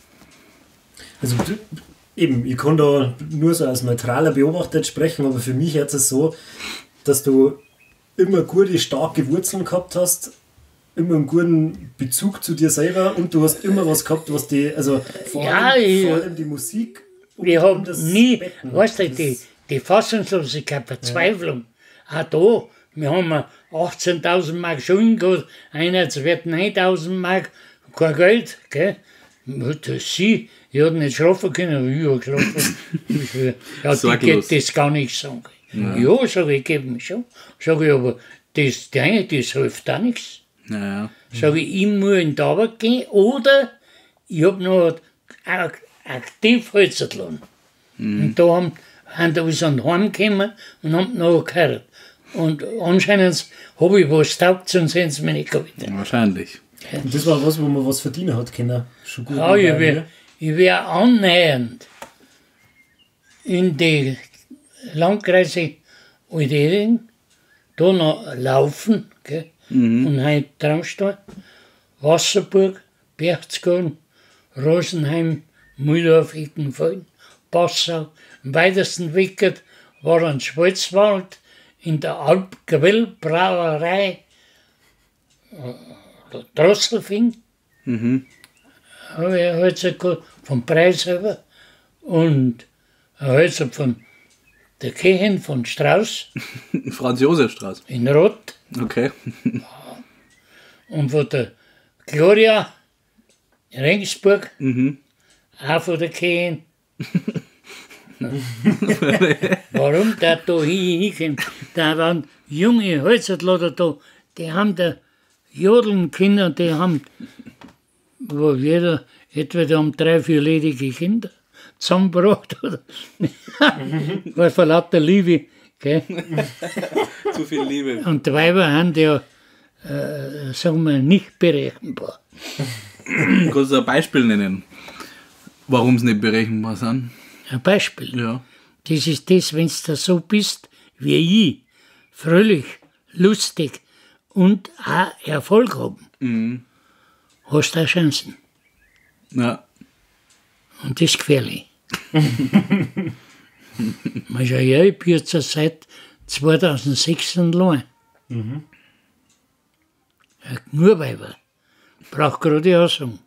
Also du- eben, ich kann da nur so als neutraler Beobachter jetzt sprechen, aber für mich jetzt ist es so, dass du immer gute, starke Wurzeln gehabt hast, immer einen guten Bezug zu dir selber und du hast immer was gehabt, was die, also vor, Ja, allem, ich- vor allem die Musik und, Ich und habe das nie, Betten. weißt du, Das- die, die Fassungslosigkeit, Verzweiflung. Auch da, wir haben achtzehntausend Mark Schulden gehabt, einer jetzt wird neuntausend Mark, kein Geld, gell? Das sie, ich hatte nicht schlafen können, aber ich habe geschlafen. Ja, die Sorglos. geht das gar nicht sagen. Ja, sage ich, gebe mir schon. Sage ich, aber das, das, das hilft auch nichts. Ja, ja. Sage ich, ich muss in die Arbeit gehen oder ich habe noch ak- aktiv Holz gelassen. Und da haben, haben da uns an heimgekommen und haben noch geheiratet. Und anscheinend habe ich was taugt, sonst hätten sie mich nicht gehabt. Wahrscheinlich. Und das war was, wo man was verdienen hat können. Schon gut. Ja, ich dabei, wäre ne? ich wär annähernd in die Landkreise Alteding, da noch laufen, gell? Und heute Traumstein, Wasserburg, Berchtesgaden, Rosenheim, Mühldorf, Eckenfeld, Passau, am weitesten Wickert war ein Schwarzwald in der Alpquell-Brauerei äh, Drosselfing. Mhm. Habe ich halt so gehabt, vom Preis selber. Und ein Hölzer von der Kirchen von Strauß Franz Josef Strauß. in Rot. Okay. Und von der Gloria in Regensburg. Mhm. Auch von der Kirchen. Warum der da hinkommt? Da waren junge Holzertlader da, die haben da jodeln Kinder, die haben, wo jeder, etwa die haben drei, vier ledige Kinder zusammengebracht. Oder? Weil vor lauter Liebe. Gell? Zu viel Liebe. Und die Weiber haben ja, äh, sagen wir, nicht berechenbar. Kannst du ein Beispiel nennen, warum sie nicht berechenbar sind? Ein Beispiel. Ja. Das ist das, wenn du so bist wie ich, fröhlich, lustig und auch Erfolg haben, Mhm. hast du auch Chancen. Ja. Und das ist gefährlich. Man schon ja, ich bin jetzt seit zweitausendsechs allein. Mhm. Nur Weiber. Braucht gerade die Aussage.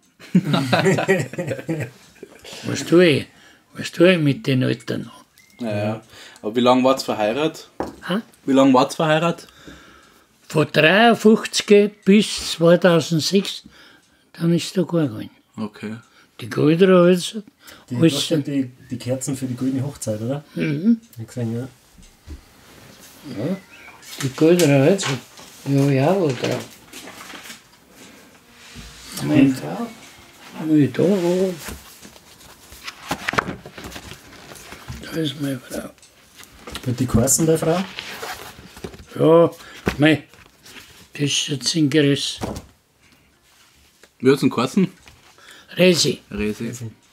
Was tue ich? Was tue ich mit den Eltern noch? Ja, ja. Aber wie lange war's verheiratet? Ha? Wie lange war's verheiratet? Von dreiundfünfzig bis zweitausendsechs, dann ist da gar gegangen. Okay. Die Goldra also. Die, alles was sind die, die Kerzen für die goldene Hochzeit, oder? Mhm. Ich gesehen, ja. Ja, die Goldra also. Ja, ja, wohl drauf. Meine Frau. Wie da wo. Da ist meine Frau. Wird die geheißen, deine Frau? Ja, mei, das ist jetzt ein Geriss. Wie hat's denn geheißen? Resi. Resi.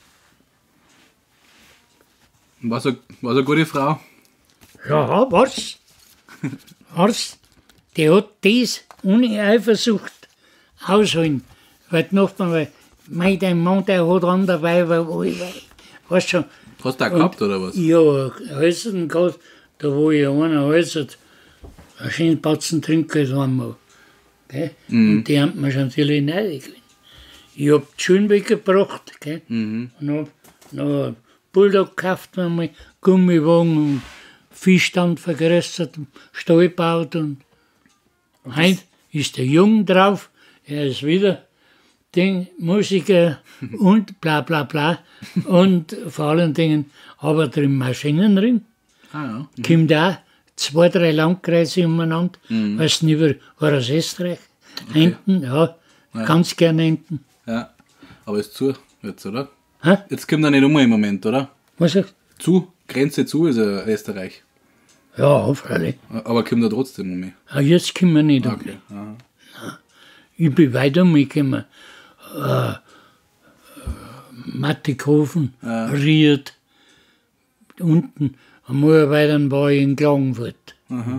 Was eine, was eine gute Frau? Ja, was? Was? Die hat das ohne Eifersucht ausholen. Weil die Nachbarn, weil, mei, dein Mann, der hat andere Weiber, wo ich weiß. Weißt schon, Hast du auch gehabt, oder was? ja, Hölzern gehabt, da wo ich einer hölzert, einen schönen Batzen Trinkgeld haben wir. Gell? Mhm. Und die haben mir schon natürlich neidig gewesen. Ich hab die Schuhe weggebracht, gell? Mhm. Und hab noch einen Bulldog gekauft, einmal Gummiwagen und Viehstand vergrößert, und Stall gebaut. Und heute ist der Jung drauf, er ist wieder Ding, Musiker und bla bla bla. Und vor allen Dingen aber drin Maschinen drin. Ah ja. Kommt auch zwei, drei Landkreise umeinander, mhm. weißt du, über war das Österreich. Okay. Enten, ja, Ja. ganz gerne Enten. Ja. Aber ist zu jetzt, oder? Hä? Jetzt kommt er nicht um im Moment, oder? Was sagst Zu, Grenze zu ist ja Österreich. du? Ja, freilich. Aber kommt er trotzdem um mich. Ah, jetzt kommen wir nicht um. Okay. Aha. Ich bin weit umgekommen. Äh, äh, Mattighofen, Ja. Ried, unten, einmal weiter war ich in Klagenfurt. Aha.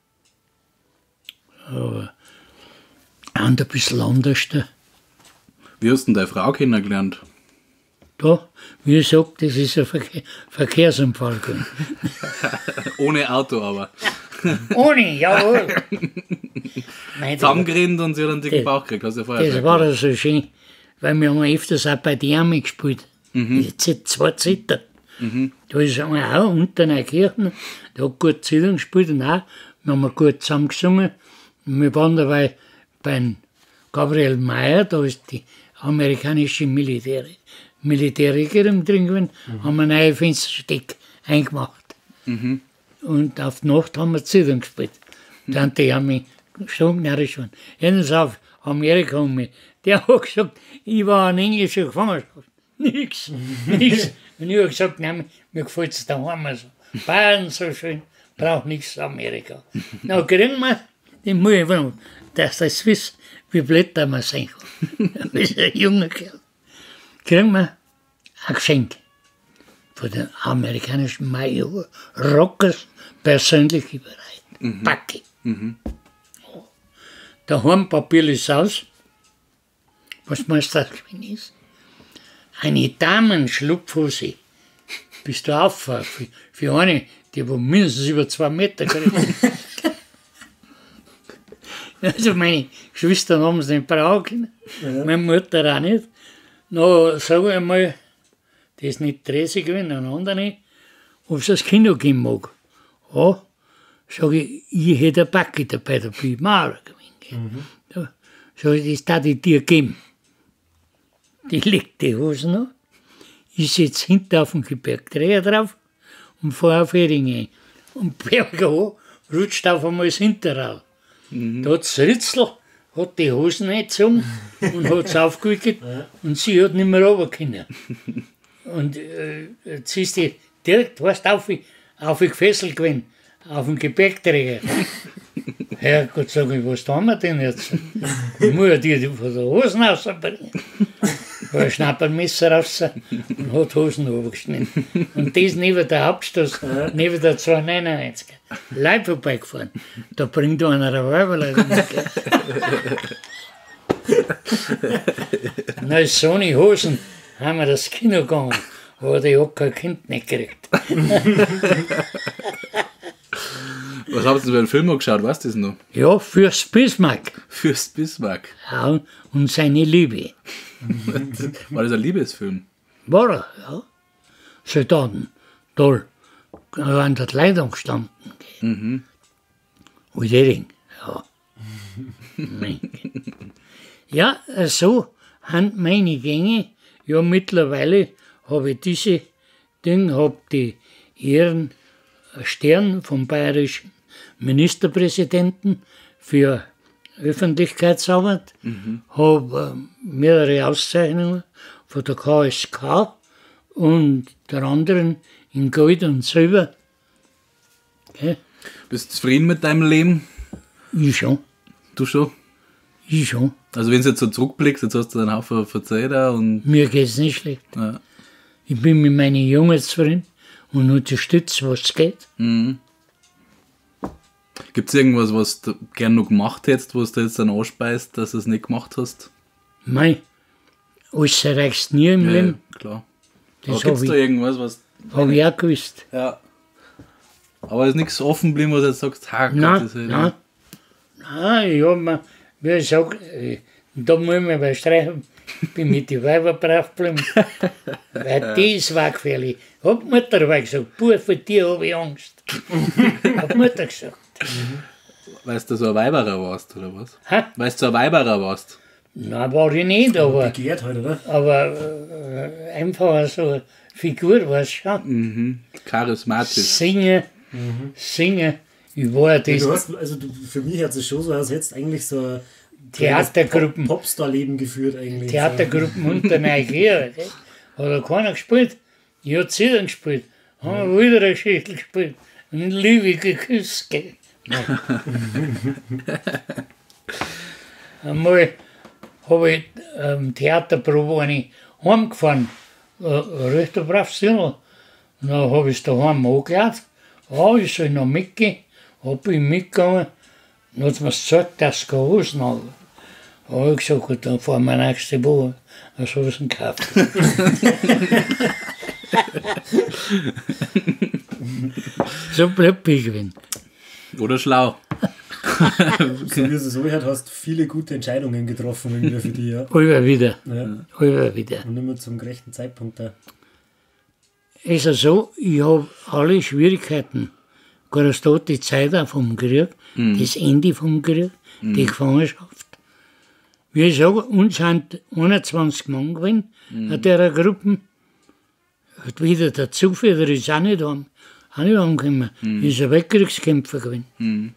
Aber und ein bisschen anders da. Wie hast du denn deine Frau kennengelernt? Da, wie ich sage, das ist ein Verkehr, Verkehrsunfall gewesen. Ohne Auto aber. Ohne, jawohl. Nein, das, Zusammengerannt und sie hat einen dicken Das- Bauch gekriegt, hast du ja vorher das schon war gesagt. ja so schön, weil wir haben öfters auch bei der Arme gespielt. Mhm. Die Z- zwei Zitter. Da ist einmal auch unter einer Kirche, der hat gut Zitteln gespielt und auch, wir haben gut zusammen gesungen. Und wir waren dabei beim Gabriel Mayer, da ist die amerikanische Militär, Militärregierung drin gewesen, haben wir ein neues Fensterstück eingemacht. Mhm. Und auf die Nacht haben wir Zitteln gespielt. Dann die haben mich gestorben, närrisch waren. Jedenfalls auf Amerika um mich. Der hat gesagt, ich war in englischer Gefangenschaft. Nix, nix. Und ich habe gesagt, nein, mir gefällt es daheim so. Bayern so schön, braucht nichts Amerika. Na, kriegen wir, den muss ich fragen, dass das wisst, wie blöd da man sein kann. Das ist ein junger Kerl. Kriegen wir ein Geschenk von den amerikanischen Major Rockers persönlich überreicht. Mhm. Packe. Mhm. Daheim Papier ist aus. Was meinst du, das gewesen ist? Eine Damenschlupfhose bist du auf. Für, für eine, die wo mindestens über zwei Meter kriegt. Also meine Geschwister haben es nicht brauchen, ja. Meine Mutter auch nicht. Na, sag ich einmal, das ist nicht dreißig gewesen, ein anderer, ob es das Kino geben mag. Ja, sag ich, ich hätte eine Backe dabei, da bin ich Maurer gewesen. Mhm. Ja, sag ich, das darf ich dir geben. Die legt die Hosen an, ich sitze hinten auf dem Gepäckträger drauf und fahre auf Heringe. Und Berger an, rutscht auf einmal das Hinterrad. Mhm. Da hat das Ritzel, hat die Hosen eingezogen und hat es aufgewickelt ja. Und sie hat nicht mehr runter können. Und äh, jetzt ist die direkt, weißt du, auf, auf gefesselt gewesen, auf dem Gepäckträger. Herrgott, sag ich, was tun wir denn jetzt? Ich muss ja die von der Hosen rausbringen. Da schnappt ein Messer raus und hat Hosen runtergeschnitten. Und das neben der Hauptstraße, ja. Neben der zweihundertneunundneunzig. Leib vorbeigefahren. Da bringt einer eine Weiberleitung mit. Na, so eine Hosen haben wir das Kino gegangen, aber die hat kein Kind nicht gekriegt. Was habt ihr für einen Film angeschaut, weißt du das noch? Ja, Fürst Bismarck. Fürst Bismarck. Ja, und seine Liebe. War das ein Liebesfilm? War er, ja. Soldaten, toll. Da waren dort Leute gestanden. Mhm. Und Hering, ja. Ja, so haben meine Gänge, ja mittlerweile habe ich diese Dinge, habe die Ehren Stern vom bayerischen Ministerpräsidenten für Öffentlichkeitsarbeit, mhm. habe äh, mehrere Auszeichnungen von der K S K und der anderen in Gold und Silber. Okay. Bist du zufrieden mit deinem Leben? Ich schon. Du schon? Ich schon. Also wenn du jetzt so zurückblickst, jetzt hast du einen Haufen verzeiht und... Mir geht es nicht schlecht. Ja. Ich bin mit meinen Jungen zufrieden und unterstütze, was es geht. Mhm. Gibt es irgendwas, was du gerne noch gemacht hättest, was du jetzt dann anspeist, dass du es nicht gemacht hast? Nein, alles erreichst nie im ja, Leben. Klar. Gibt es da irgendwas, was... Habe ich auch gewusst. Ja. Aber es ist nichts offen geblieben, wo du jetzt sagst, ha, nein, Gott, das ist nein. Nein, ich habe mir, wie ich sage, da muss ich mich bei streichen, bin mit den Weibern brav geblieben. Weil das war gefährlich. Hat die Mutter dabei gesagt, Bub, vor dir habe ich Angst. Hat die Mutter gesagt. Weil du so ein Weiberer warst, oder was? Hä? Weil du so ein Weiberer warst? Nein, war ich nicht, aber, begehrt halt, oder? aber äh, einfach so eine Figur war es schon. Mhm. Charismatisch. Singen, mhm. singen. Ich war das. Ja, du hast, also du, für mich hat es schon so, als hättest eigentlich so ein Theatergruppen. Pop Popstar-Leben geführt eigentlich. Theatergruppen unter Nigeria. Hat er keiner gespielt. Ich habe Zitern gespielt. Haben wir wieder eine Geschichte gespielt. Und eine Liebe geküsst. Einmal habe ich ähm, Theaterprobe eine heimgefahren. Äh, recht brav Sinne. Und dann habe ich es daheim angeladen. Ah, ich soll noch mitgehen. Habe ich mitgegangen. Dann hat es mir gesagt, dass ich keine Hosen habe. Da habe ich gesagt, gut, dann fahren wir nächste Woche als Hosen kaufen. So blöd bin ich gewesen. Oder schlau. So wie es so hört, hast du viele gute Entscheidungen getroffen irgendwie für dich. Ja. Immer wieder. Ja. Immer wieder. Und immer zum gerechten Zeitpunkt da. Es ist so, ich habe alle Schwierigkeiten, gerade dort die Zeit auch vom Krieg, mhm. das Ende vom Krieg, mhm. die Gefangenschaft. Wie ich sage, uns sind einundzwanzig Mann gewesen, mhm. an dieser Gruppe. Hat wieder der Zuführer ist auch nicht haben, auch nicht angekommen. Mhm. Ist ein Weltkriegskämpfer gewesen. Mhm.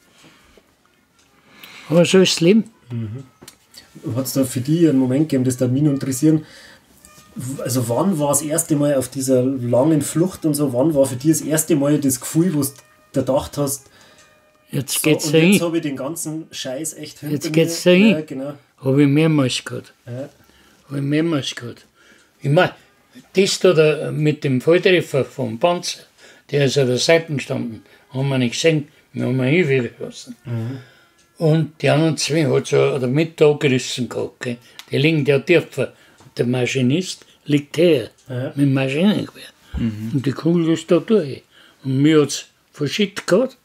Aber so ist das Leben. Mhm. Hat es da für dich einen Moment gegeben, das da mich interessieren? Also wann war das erste Mal auf dieser langen Flucht und so, wann war für dich das erste Mal das Gefühl, wo du dir gedacht hast, jetzt so, geht's und da hin. Jetzt habe ich den ganzen Scheiß echt hinter Jetzt geht's da hin. Ja, genau. Habe ich mehrmals gehabt. Ja. Habe ich mehrmals gehabt. Ich meine, das da mit dem Volltreffer vom Panzer, der ist an der Seite gestanden, haben wir nicht gesehen, wir haben ihn hingeschossen. Mhm. Und die anderen zwei hat so an der Mitte angerissen gehabt. Gell. Die liegen ja tiefer. Der Maschinist liegt her, ja. mit dem Maschinengewehr. Mhm. Und die Kugel ist da durch. Und mir hat es verschüttet gehabt.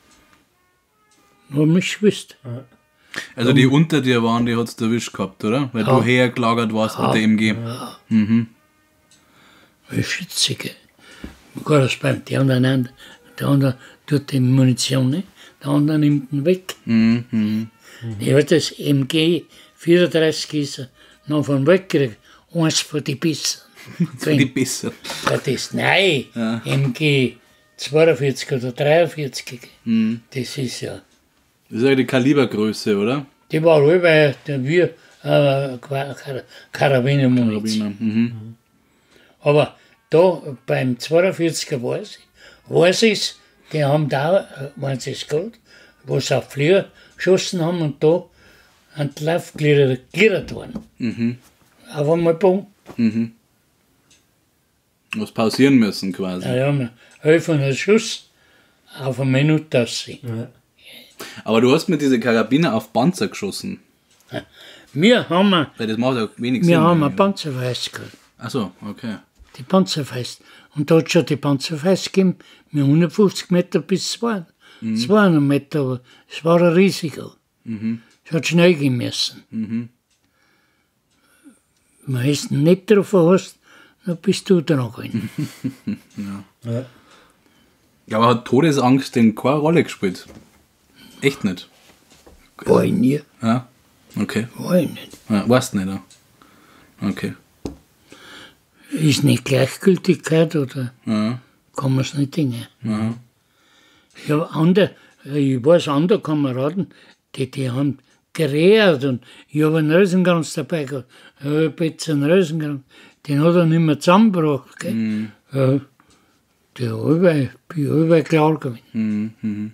Hab mich gewusst. Also die unter dir waren, die hat es erwischt gehabt, oder? Weil Ja. du hergelagert warst Ja. mit der M G. Ja. Mhm. Weil Schützige. Gar das beim die anderen, der andere tut die Munition nicht, der andere nimmt ihn weg. Mhm. Mhm. Ich habe das M G vierunddreißig ist noch von weggekriegt. Eins von die Bissen. Für die besser. Das ist nein, Ja. M G zweiundvierzig oder dreiundvierzig. Mhm. Das ist ja. Das ist ja die Kalibergröße, oder? Die war über wie äh, Kar Karabinermunition. Karabiner. Mhm. Aber da beim zweiundvierziger weiß ich, weiß ich, die haben da, äh, wenn sie es geht, wo sie auf Flieger geschossen haben und da an die Lauf gliedert worden. Mhm. Auf einmal bumm. Mhm. Was pausieren müssen quasi. Da haben wir elfhundert Schuss auf eine Minute aussehen. Ja. Aber du hast mit diese Karabiner auf Panzer geschossen. Wir haben, wir Weil das macht ja wenig Sinn. haben eine eigentlich. Panzerfaust gehabt. Achso, okay. Die Panzerfaust. Und da hat es schon die Panzerfaust gegeben, mit hundertfünfzig Meter bis zweihundert. zweihundert Meter, aber es war ein Risiko. Mhm. Es hat schnell gehen müssen. Mhm. Wenn du es nicht drauf hast, dann bist du dran gewesen. Ja. Ja, aber hat Todesangst denn keine Rolle gespielt? Echt nicht? War ich nie. Ja? Okay. War ich nicht. Ja, weißt nicht, ja? Okay. Ist nicht Gleichgültigkeit oder Ja. kann man es nicht denken. Ja. Ich habe andere, ich weiß andere Kameraden, die, die haben gerät und ich habe einen Rösenkranz dabei gehabt. Ich habe jetzt einen Rösenkranz, den hat er nicht mehr zusammengebracht. Gell? Mhm. Ja, der habe ich, bin überall klar gewesen. Mhm. Mhm.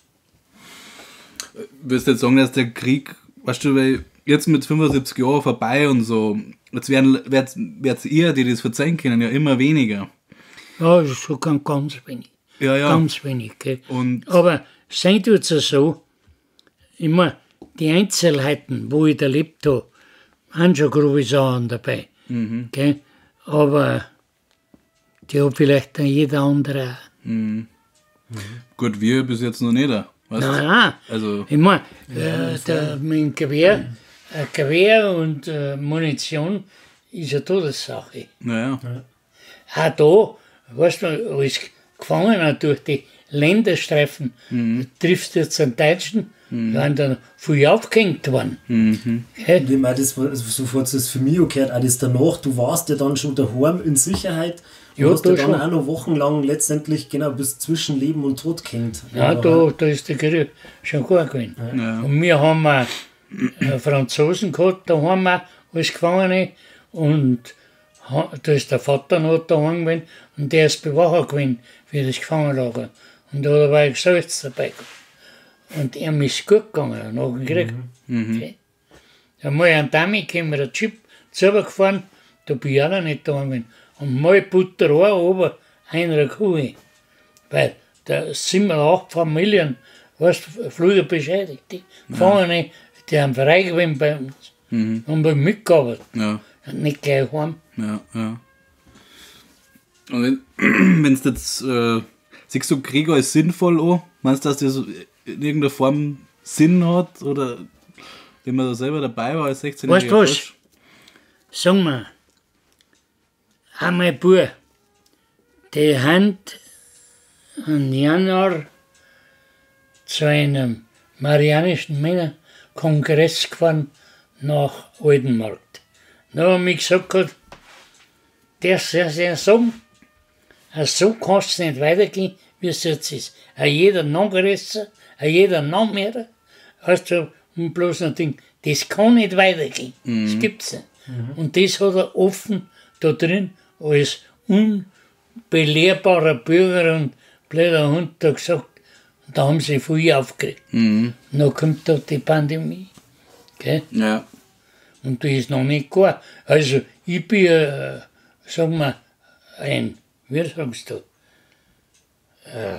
Würdest du jetzt sagen, dass der Krieg, weißt du, weil jetzt mit fünfundsiebzig Jahren vorbei und so, jetzt werden wird's ihr, die das verzeihen können, ja immer weniger. Ja, das ist so ganz, ganz wenig. Ja, ja. Ganz wenig. Gell? Und Aber sein tut es ja so, immer die Einzelheiten, wo ich erlebt habe, haben schon grobe Sachen dabei. Mhm. Gell? Aber die hat vielleicht dann jeder andere auch. Mhm. Gut, wir bis jetzt noch nicht. Weißt du? Nein, nein. Also, Ich meine, äh, der, mit dem Gewehr, äh, Gewehr und äh, Munition ist eine Todessache. naja. Auch da, weißt du, als Gefangener durch die Länderstreifen triffst du jetzt einen Deutschen, da sind dann viel aufgehängt worden. Mhm. Gell? Und ich meine, das war, also so hat es für mich auch gehört, auch das danach, du warst ja dann schon daheim in Sicherheit. Du Ja, hast da ja dann schon. auch noch wochenlang letztendlich genau bis zwischen Leben und Tod gehängt. Ja, da, da ist der Krieg schon gut gewesen. Ja. Und wir haben äh, äh, Franzosen gehabt, da haben wir als Gefangene. Und ha, da ist der Vater noch daheim gewesen und der ist Bewacher gewesen für das Gefangenenlager. Und da war ich selbst dabei. Und ihm ist gut gegangen nach dem Krieg. Okay. Da mal an Dami gekommen, der Chip zugefahren, da bin ich auch noch nicht da gewesen. Und mal Butter an, oben einer Kuh. Weil da sind wir acht Familien, weißt du, früher beschädigt. Die Gefangene, die haben frei gewesen bei uns. Mhm. Haben wir mitgearbeitet. Ja. Und nicht gleich heim. Ja, ja. Und wenn es jetzt, äh, siehst du Krieg als sinnvoll an? Meinst du, dass das in irgendeiner Form Sinn hat? Oder wenn man da selber dabei war als sechzehnjähriger Weißt du was? Bursch? Sagen wir, einmal Bub, die haben im Januar zu einem marianischen Männerkongress gefahren nach Oldenmarkt. Da haben wir gesagt, gehabt, der soll sich sagen, so kann es nicht weitergehen, wie es jetzt ist. Ein jeder Nachgeresser, ein jeder Nachmehrer, weißt du, und bloß ein Ding, das kann nicht weitergehen, das gibt's nicht. Und das hat er offen da drin als unbelehrbarer Bürger und blöder Hund da gesagt. Und da haben sie viel aufgeregt. Mhm. Und dann kommt da die Pandemie. Gell? Ja. Und die ist noch nicht gar. Also ich bin, äh, sagen wir, ein, wie sagst du, äh,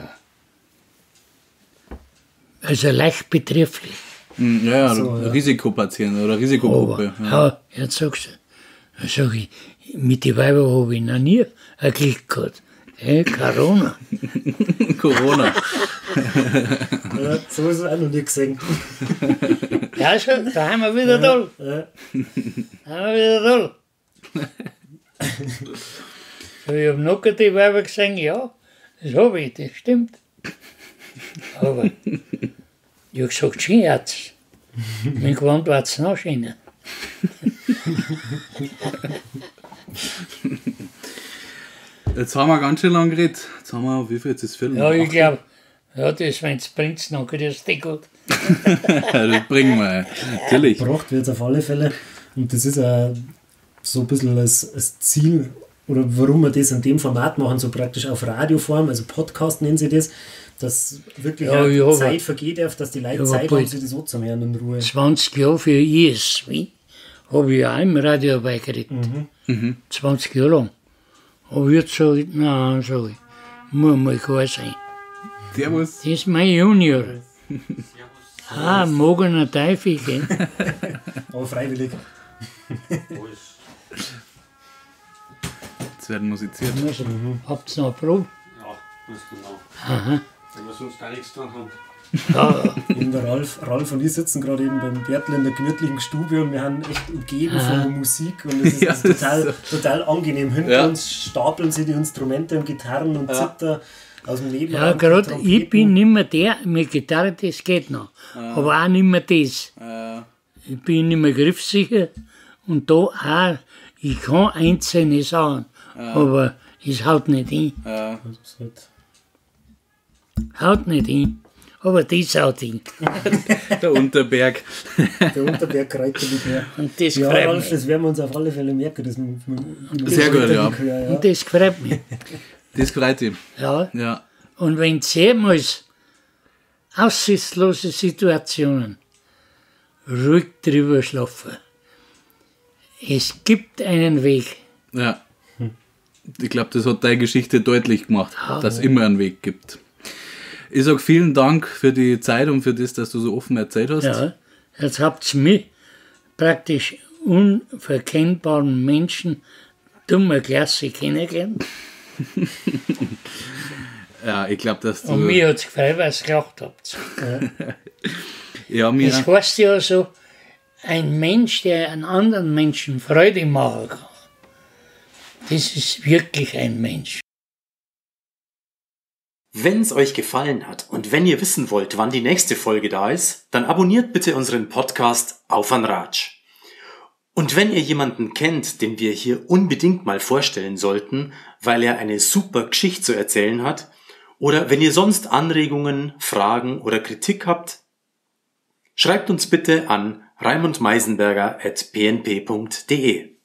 also leicht betrefflich. Mhm, ja, ja, So, ja. Risikopatient oder Risikogruppe. Aber, Ja. ja, jetzt sagst du, dann sag ich, mit den Weibern habe ich noch nie ein Glück gehabt. Hey, Corona. Corona. Ja, so ist es auch noch nie gesehen. Ja, schon, da haben wir wieder toll. Ja. Da haben wir wieder toll. So, ich habe noch die Werbe gesehen, ja, das habe ich, das stimmt. Aber ich habe gesagt, Schienherz. Mein Gewand war es noch schöner. Jetzt haben wir ganz schön lang geredet. Jetzt haben wir, wie viel jetzt ist Film? Ja, ich glaube, ja, das, wenn es bringt, dann geht das nicht gut. Das bringen wir, natürlich. Gebracht wird es auf alle Fälle. Und das ist auch so ein bisschen das, das Ziel, oder warum wir das in dem Format machen, so praktisch auf Radioform, also Podcast nennen sie das, dass wirklich Ja, auch ja, Zeit aber- vergeht, auf dass die Leute Ja, aber Zeit haben, bald- sich das so zu hören in Ruhe. zwanzig Jahre für I S W habe ich auch im Radio dabei geredet. zwanzig Jahre lang. Aber jetzt sage ich, nein, sage ich, muss mal klar sein. Servus. Das ist mein Junior. Ah, Mogener Teufel, gell? Aber freiwillig. Jetzt werden musiziert. Also, habt ihr noch eine Probe? Ja, ganz genau. Aha. Wenn wir sonst gar nichts dran haben. Ja, Eben der Ralf, Ralf und ich sitzen gerade eben beim Bertel in der gemütlichen Stube und wir haben echt umgeben von der Musik und es ist, Ja, das ist total, das total angenehm. Hinter Ja. uns stapeln sie die Instrumente und Gitarren und Zither aus dem Leben. ja gerade ich bin nicht mehr der, mit Gitarre, das geht noch. Aber auch nicht mehr das. Äh, Ich bin nicht mehr griffsicher und da auch, ich kann einzelne Sachen, aber es haut nicht hin. äh, Haut nicht hin. Aber das haut hin. der Unterberg. Der Unterberg kreuzt nicht mehr. Und das Ja, gefreut Ralf, mich. das werden wir uns auf alle Fälle merken. Das mit, mit, mit Sehr gut, ja. Likör, ja. Und das gefreut mich. Das freut ihn. Ja. Ja. Und wenn jemals aussichtslose Situationen ruhig drüber schlafen. Es gibt einen Weg. Ja. Ich glaube, das hat deine Geschichte deutlich gemacht, dass es immer einen Weg gibt. Ich sage vielen Dank für die Zeit und für das, dass du so offen erzählt hast. Ja. Jetzt habt ihr mich praktisch unverkennbaren Menschen dummer Klasse kennengelernt. Ja, ich glaube, dass du... Und mir hat es gefreut, weil ihr gelacht habt. ja, mir, Das heißt ja so, ein Mensch, der einen anderen Menschen Freude machen kann, das ist wirklich ein Mensch. Wenn es euch gefallen hat und wenn ihr wissen wollt, wann die nächste Folge da ist, dann abonniert bitte unseren Podcast Auf an Ratsch. Und wenn ihr jemanden kennt, den wir hier unbedingt mal vorstellen sollten, weil er eine super Geschichte zu erzählen hat, oder wenn ihr sonst Anregungen, Fragen oder Kritik habt, schreibt uns bitte an raimundmeisenberger at p n p punkt d e.